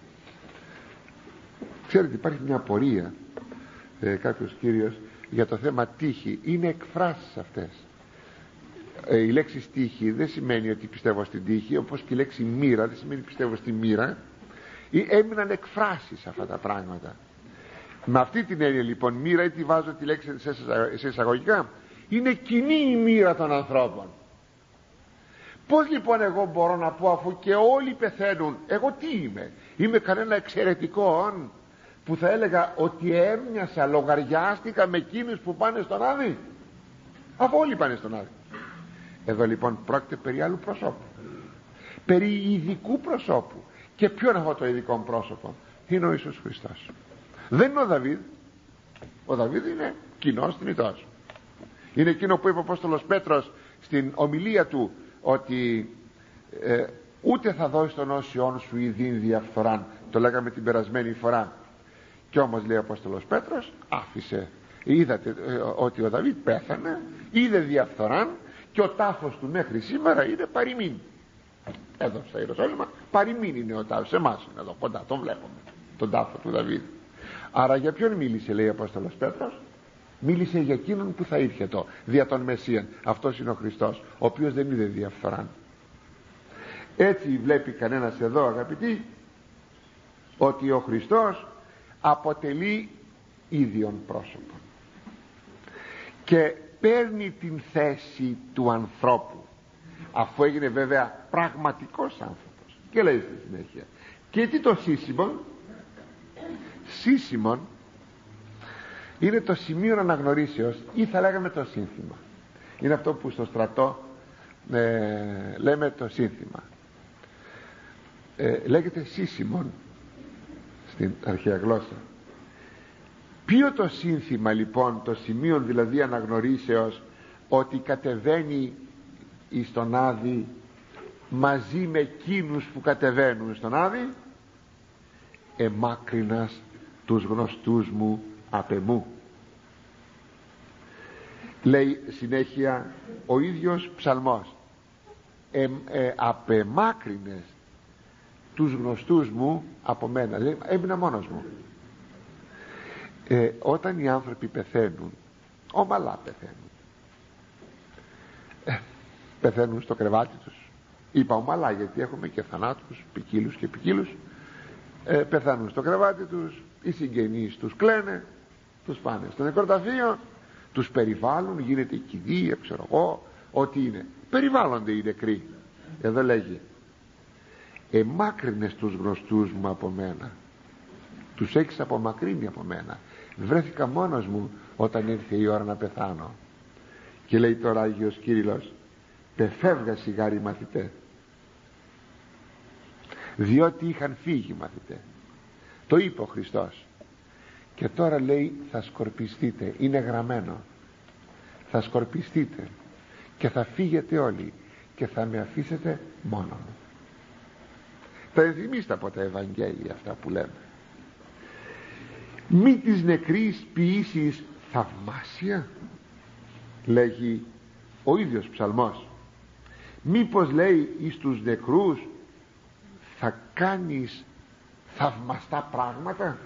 A: Ξέρετε, υπάρχει μια απορία ε, κάποιος κύριος για το θέμα τύχη. Είναι εκφράσεις αυτές. ε, η λέξη τύχη δεν σημαίνει ότι πιστεύω στην τύχη, όπως και η λέξη μοίρα δεν σημαίνει πιστεύω στη μοίρα. Ή έμειναν εκφράσεις αυτά τα πράγματα. Με αυτή την έννοια λοιπόν, μοίρα, ή τη βάζω τη λέξη σε εισαγωγικά, είναι κοινή η μοίρα των ανθρώπων. Πώς λοιπόν εγώ μπορώ να πω, αφού και όλοι πεθαίνουν, εγώ τι είμαι? Είμαι κανένα εξαιρετικό που θα έλεγα ότι έμοιασα, λογαριάστηκα με εκείνους που πάνε στον Άδη, αφού όλοι πάνε στον Άδη? Εδώ λοιπόν πρόκειται περί άλλου προσώπου, περί ειδικού προσώπου. Και ποιο είναι αυτό το ειδικό πρόσωπο? Είναι ο Ιησούς Χριστός. Δεν είναι ο Δαβίδ. Ο Δαβίδ είναι κοινός θνητός. Είναι εκείνο που είπε ο Απόστολος Πέτρος στην ομιλία του, ότι ε, ούτε θα δώσει τον όσιον σου ειδήν διαφθοράν. Το λέγαμε την περασμένη φορά. Κι όμως, λέει ο Απόστολος Πέτρος, άφησε, είδατε ε, ότι ο Δαβίδ πέθανε, είδε διαφθοράν, και ο τάφος του μέχρι σήμερα είναι παροιμήν. Εδώ στα Ιεροσόλυμα παροιμήν είναι ο τάφος. Σε εμάς είναι εδώ κοντά, τον βλέπουμε, τον τάφο του Δαβίδ. Άρα για ποιον μίλησε, λέει ο Απόστολος Πέτρος? Μίλησε για εκείνον που θα ήρχετο δια τον Μεσσίαν. Αυτός είναι ο Χριστός, ο οποίος δεν είδε διαφθοράν. Έτσι βλέπει κανένας εδώ, αγαπητοί, ότι ο Χριστός αποτελεί ίδιον πρόσωπο και παίρνει την θέση του ανθρώπου, αφού έγινε βέβαια πραγματικός άνθρωπος. Και λέει στη συνέχεια, και τι το σύσσιμον? Σύσσιμον είναι το σημείο αναγνωρίσεως, ή θα λέγαμε το σύνθημα. Είναι αυτό που στο στρατό ε, λέμε το σύνθημα. ε, λέγεται σύσσιμον στην αρχαία γλώσσα. Ποιο το σύνθημα λοιπόν, το σημείο δηλαδή αναγνωρίσεως, ότι κατεβαίνει εις τον Άδη μαζί με εκείνους που κατεβαίνουν στον Άδη? Εμάκρυνας τους γνωστούς μου απ' εμού. Λέει συνέχεια ο ίδιος ψαλμός, ε, ε, απεμάκρυνες τους γνωστούς μου από μένα. Λέει, έμεινα μόνος μου. ε, όταν οι άνθρωποι πεθαίνουν, ομαλά πεθαίνουν, ε, πεθαίνουν στο κρεβάτι τους. Είπα ομαλά γιατί έχουμε και θανάτους ποικίλους και ποικίλους. ε, πεθαίνουν στο κρεβάτι τους, οι συγγενείς τους κλαίνε, τους πάνε στο νεκροταφείο, τους περιβάλλουν, γίνεται η κηδεία, ξέρω εγώ, ό,τι είναι, περιβάλλονται οι νεκροί. Εδώ λέγει, εμάκρυνες τους γνωστούς μου από μένα, τους έχεις απομακρύνει από μένα. Βρέθηκα μόνος μου όταν ήρθε η ώρα να πεθάνω. Και λέει τώρα Άγιος Κύριλλος, πεφεύγα σιγάρι μαθητέ, διότι είχαν φύγει μαθητέ. Το είπε ο Χριστός. Και τώρα λέει θα σκορπιστείτε, είναι γραμμένο, θα σκορπιστείτε και θα φύγετε όλοι και θα με αφήσετε μόνο μου. Τα ενθυμίστε από τα Ευαγγέλια αυτά που λέμε. Μη της νεκρής ποιήσεις θαυμάσια, λέγει ο ίδιος ψαλμός. Μήπως λέει εις τους νεκρούς θα κάνεις θαυμαστά πράγματα?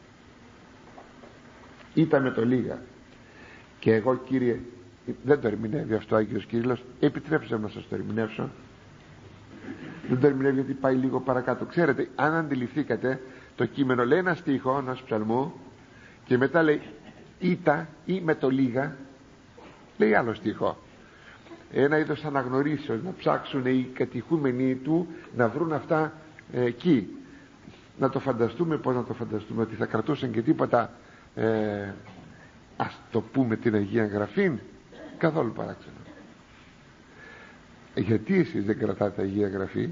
A: Ήταν με το λίγα. Και εγώ, Κύριε, δεν το ερμηνεύει αυτό ο Άγιος Κύριλλος, επιτρέψτε να σας το ερμηνεύσω. Δεν το ερμηνεύει γιατί πάει λίγο παρακάτω. Ξέρετε, αν αντιληφθήκατε, το κείμενο λέει ένα στίχο ενός ψαλμού και μετά λέει ήτα ή με το λίγα λέει άλλο στίχο. Ένα είδος αναγνωρίσεως, να ψάξουν οι κατηχούμενοι του να βρουν αυτά ε, εκεί. Να το φανταστούμε, πώς να το φανταστούμε, ότι θα κρατούσαν και τίποτα, ε, ας το πούμε, την Αγία Γραφή? Καθόλου παράξενο. Γιατί εσείς δεν κρατάτε Αγία Γραφή?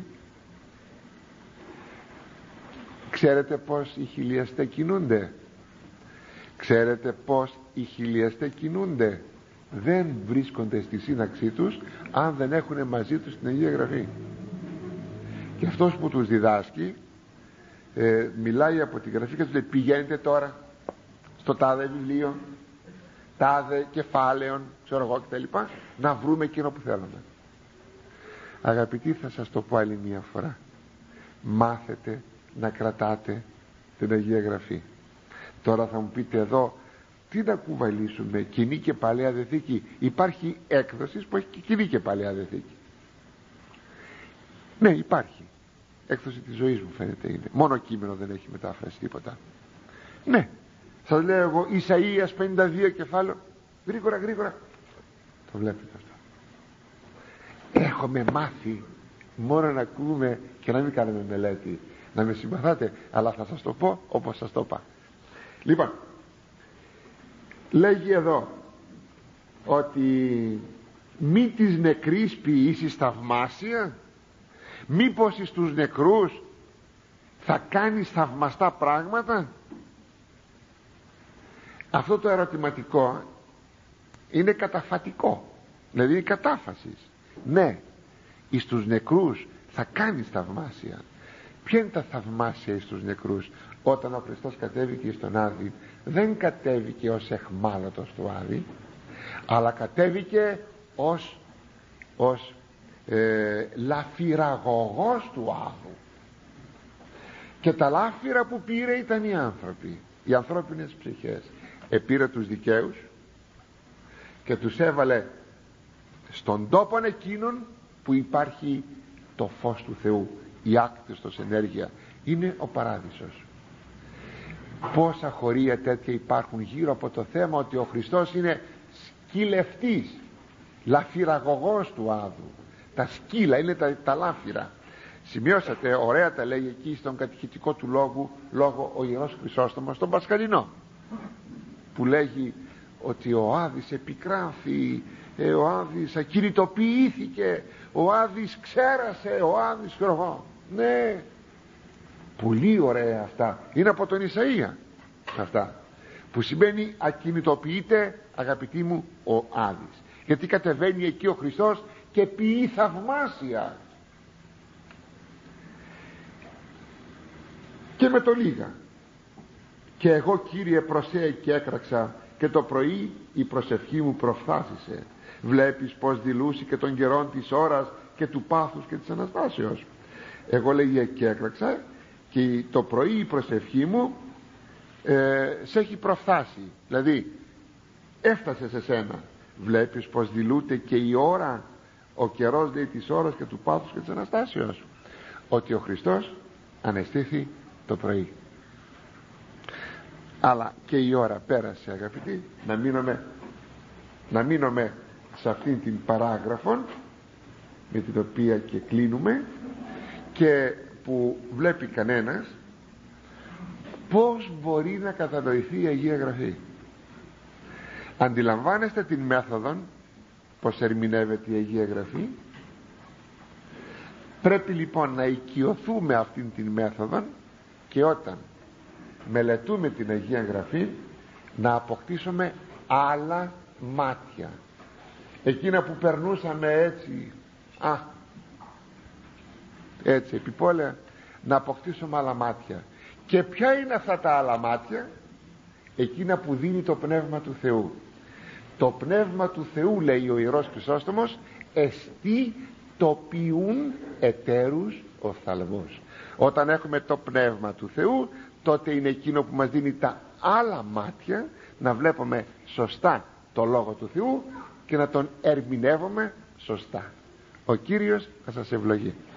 A: Ξέρετε πως οι χιλιαστέ κινούνται? Ξέρετε πως οι χιλιαστέ κινούνται? Δεν βρίσκονται στη σύναξή τους αν δεν έχουν μαζί τους την Αγία Γραφή. Και αυτός που τους διδάσκει ε, μιλάει από τη Γραφή και τους λέει πηγαίνετε τώρα στο τάδε βιβλίο, τάδε κεφάλαιον, ξέρω εγώ κτλ, να βρούμε εκείνο που θέλουμε. Αγαπητοί, θα σας το πω άλλη μια φορά, μάθετε να κρατάτε την Αγία Γραφή. Τώρα θα μου πείτε εδώ, τι να κουβαλήσουμε, Κοινή και Παλαιά Διαθήκη? Υπάρχει έκδοση που έχει και Κοινή και Παλαιά Διαθήκη. Ναι, υπάρχει έκδοση της ζωής μου, φαίνεται είναι. Μόνο κείμενο δεν έχει μετάφραση, τίποτα. Ναι, σας λέω εγώ, Ισαΐας πενήντα δύο κεφάλαιο, γρήγορα γρήγορα, το βλέπετε αυτό. Έχουμε μάθει μόνο να ακούμε και να μην κάνουμε μελέτη. Να με συμπαθάτε, αλλά θα σας το πω όπως σας το είπα. Λοιπόν, λέγει εδώ ότι μη της νεκρής ποιήσεις θαυμάσια, μήπως εις τους νεκρούς θα κάνεις θαυμαστά πράγματα? Αυτό το ερωτηματικό είναι καταφατικό, δηλαδή είναι κατάφασης. Ναι, εις τους νεκρούς θα κάνεις θαυμάσια. Ποια είναι τα θαυμάσια εις τους νεκρούς? Όταν ο Χριστός κατέβηκε στον Άδη, δεν κατέβηκε ως εχμάλωτος του Άδη, αλλά κατέβηκε ως, ως ε, λαφυραγωγός του Άδου. Και τα λάφυρα που πήρε ήταν οι άνθρωποι, οι ανθρώπινες ψυχές. Επήρε τους δικαίους και τους έβαλε στον τόπο εκείνον που υπάρχει το φως του Θεού, η άκτιστος ενέργεια, είναι ο παράδεισος. Πόσα χωρία τέτοια υπάρχουν γύρω από το θέμα ότι ο Χριστός είναι σκυλευτής, λαφυραγωγός του Άδου. Τα σκύλα είναι τα, τα λάφυρα. Σημειώσατε, ωραία τα λέει εκεί στον κατηχητικό του λόγου, λόγο ο Ιερός Χρυσόστομος, τον Πασχαλινό, που λέγει ότι ο Άδης επικράφει, ε, ο Άδης ακινητοποιήθηκε, ο Άδης ξέρασε, ο Άδης κρογό. Ναι, πολύ ωραία αυτά, είναι από τον Ισαΐα αυτά, που σημαίνει ακινητοποιείται, αγαπητοί μου, ο Άδης, γιατί κατεβαίνει εκεί ο Χριστός και ποιεί θαυμάσια. Και με το λίγα, και εγώ, Κύριε, προσέε και έκραξα, και το πρωί η προσευχή μου προφθάσισε. Βλέπεις πως δηλούσε και των καιρών της ώρας και του πάθους και της Αναστάσεως. Εγώ, λέγει, και έκραξα, και το πρωί η προσευχή μου ε, σε έχει προφθάσει, δηλαδή έφτασε σε σένα. Βλέπεις πως δηλούται και η ώρα, ο καιρός, λέει, της ώρας και του πάθους και της Αναστάσεως, ότι ο Χριστός ανεστήθη το πρωί. Αλλά και η ώρα πέρασε, αγαπητοί. Να μείνουμε να μείνουμε σε αυτήν την παράγραφο με την οποία και κλείνουμε, και που βλέπει κανένας πως μπορεί να κατανοηθεί η Αγία Γραφή. Αντιλαμβάνεστε την μέθοδον πως ερμηνεύεται η Αγία Γραφή? Πρέπει λοιπόν να οικειωθούμε αυτήν την μέθοδον, και όταν μελετούμε την Αγία Γραφή να αποκτήσουμε άλλα μάτια, εκείνα που περνούσαμε έτσι, α, έτσι επιπόλαια, να αποκτήσουμε άλλα μάτια. Και ποια είναι αυτά τα άλλα μάτια? Εκείνα που δίνει το Πνεύμα του Θεού. Το Πνεύμα του Θεού, λέει ο Ιερός Χρυσόστομος, εστί τοπιούν εταίρους οφθαλμός. Όταν έχουμε το Πνεύμα του Θεού, τότε είναι εκείνο που μας δίνει τα άλλα μάτια να βλέπουμε σωστά το Λόγο του Θεού και να τον ερμηνεύουμε σωστά. Ο Κύριος θα σας ευλογεί.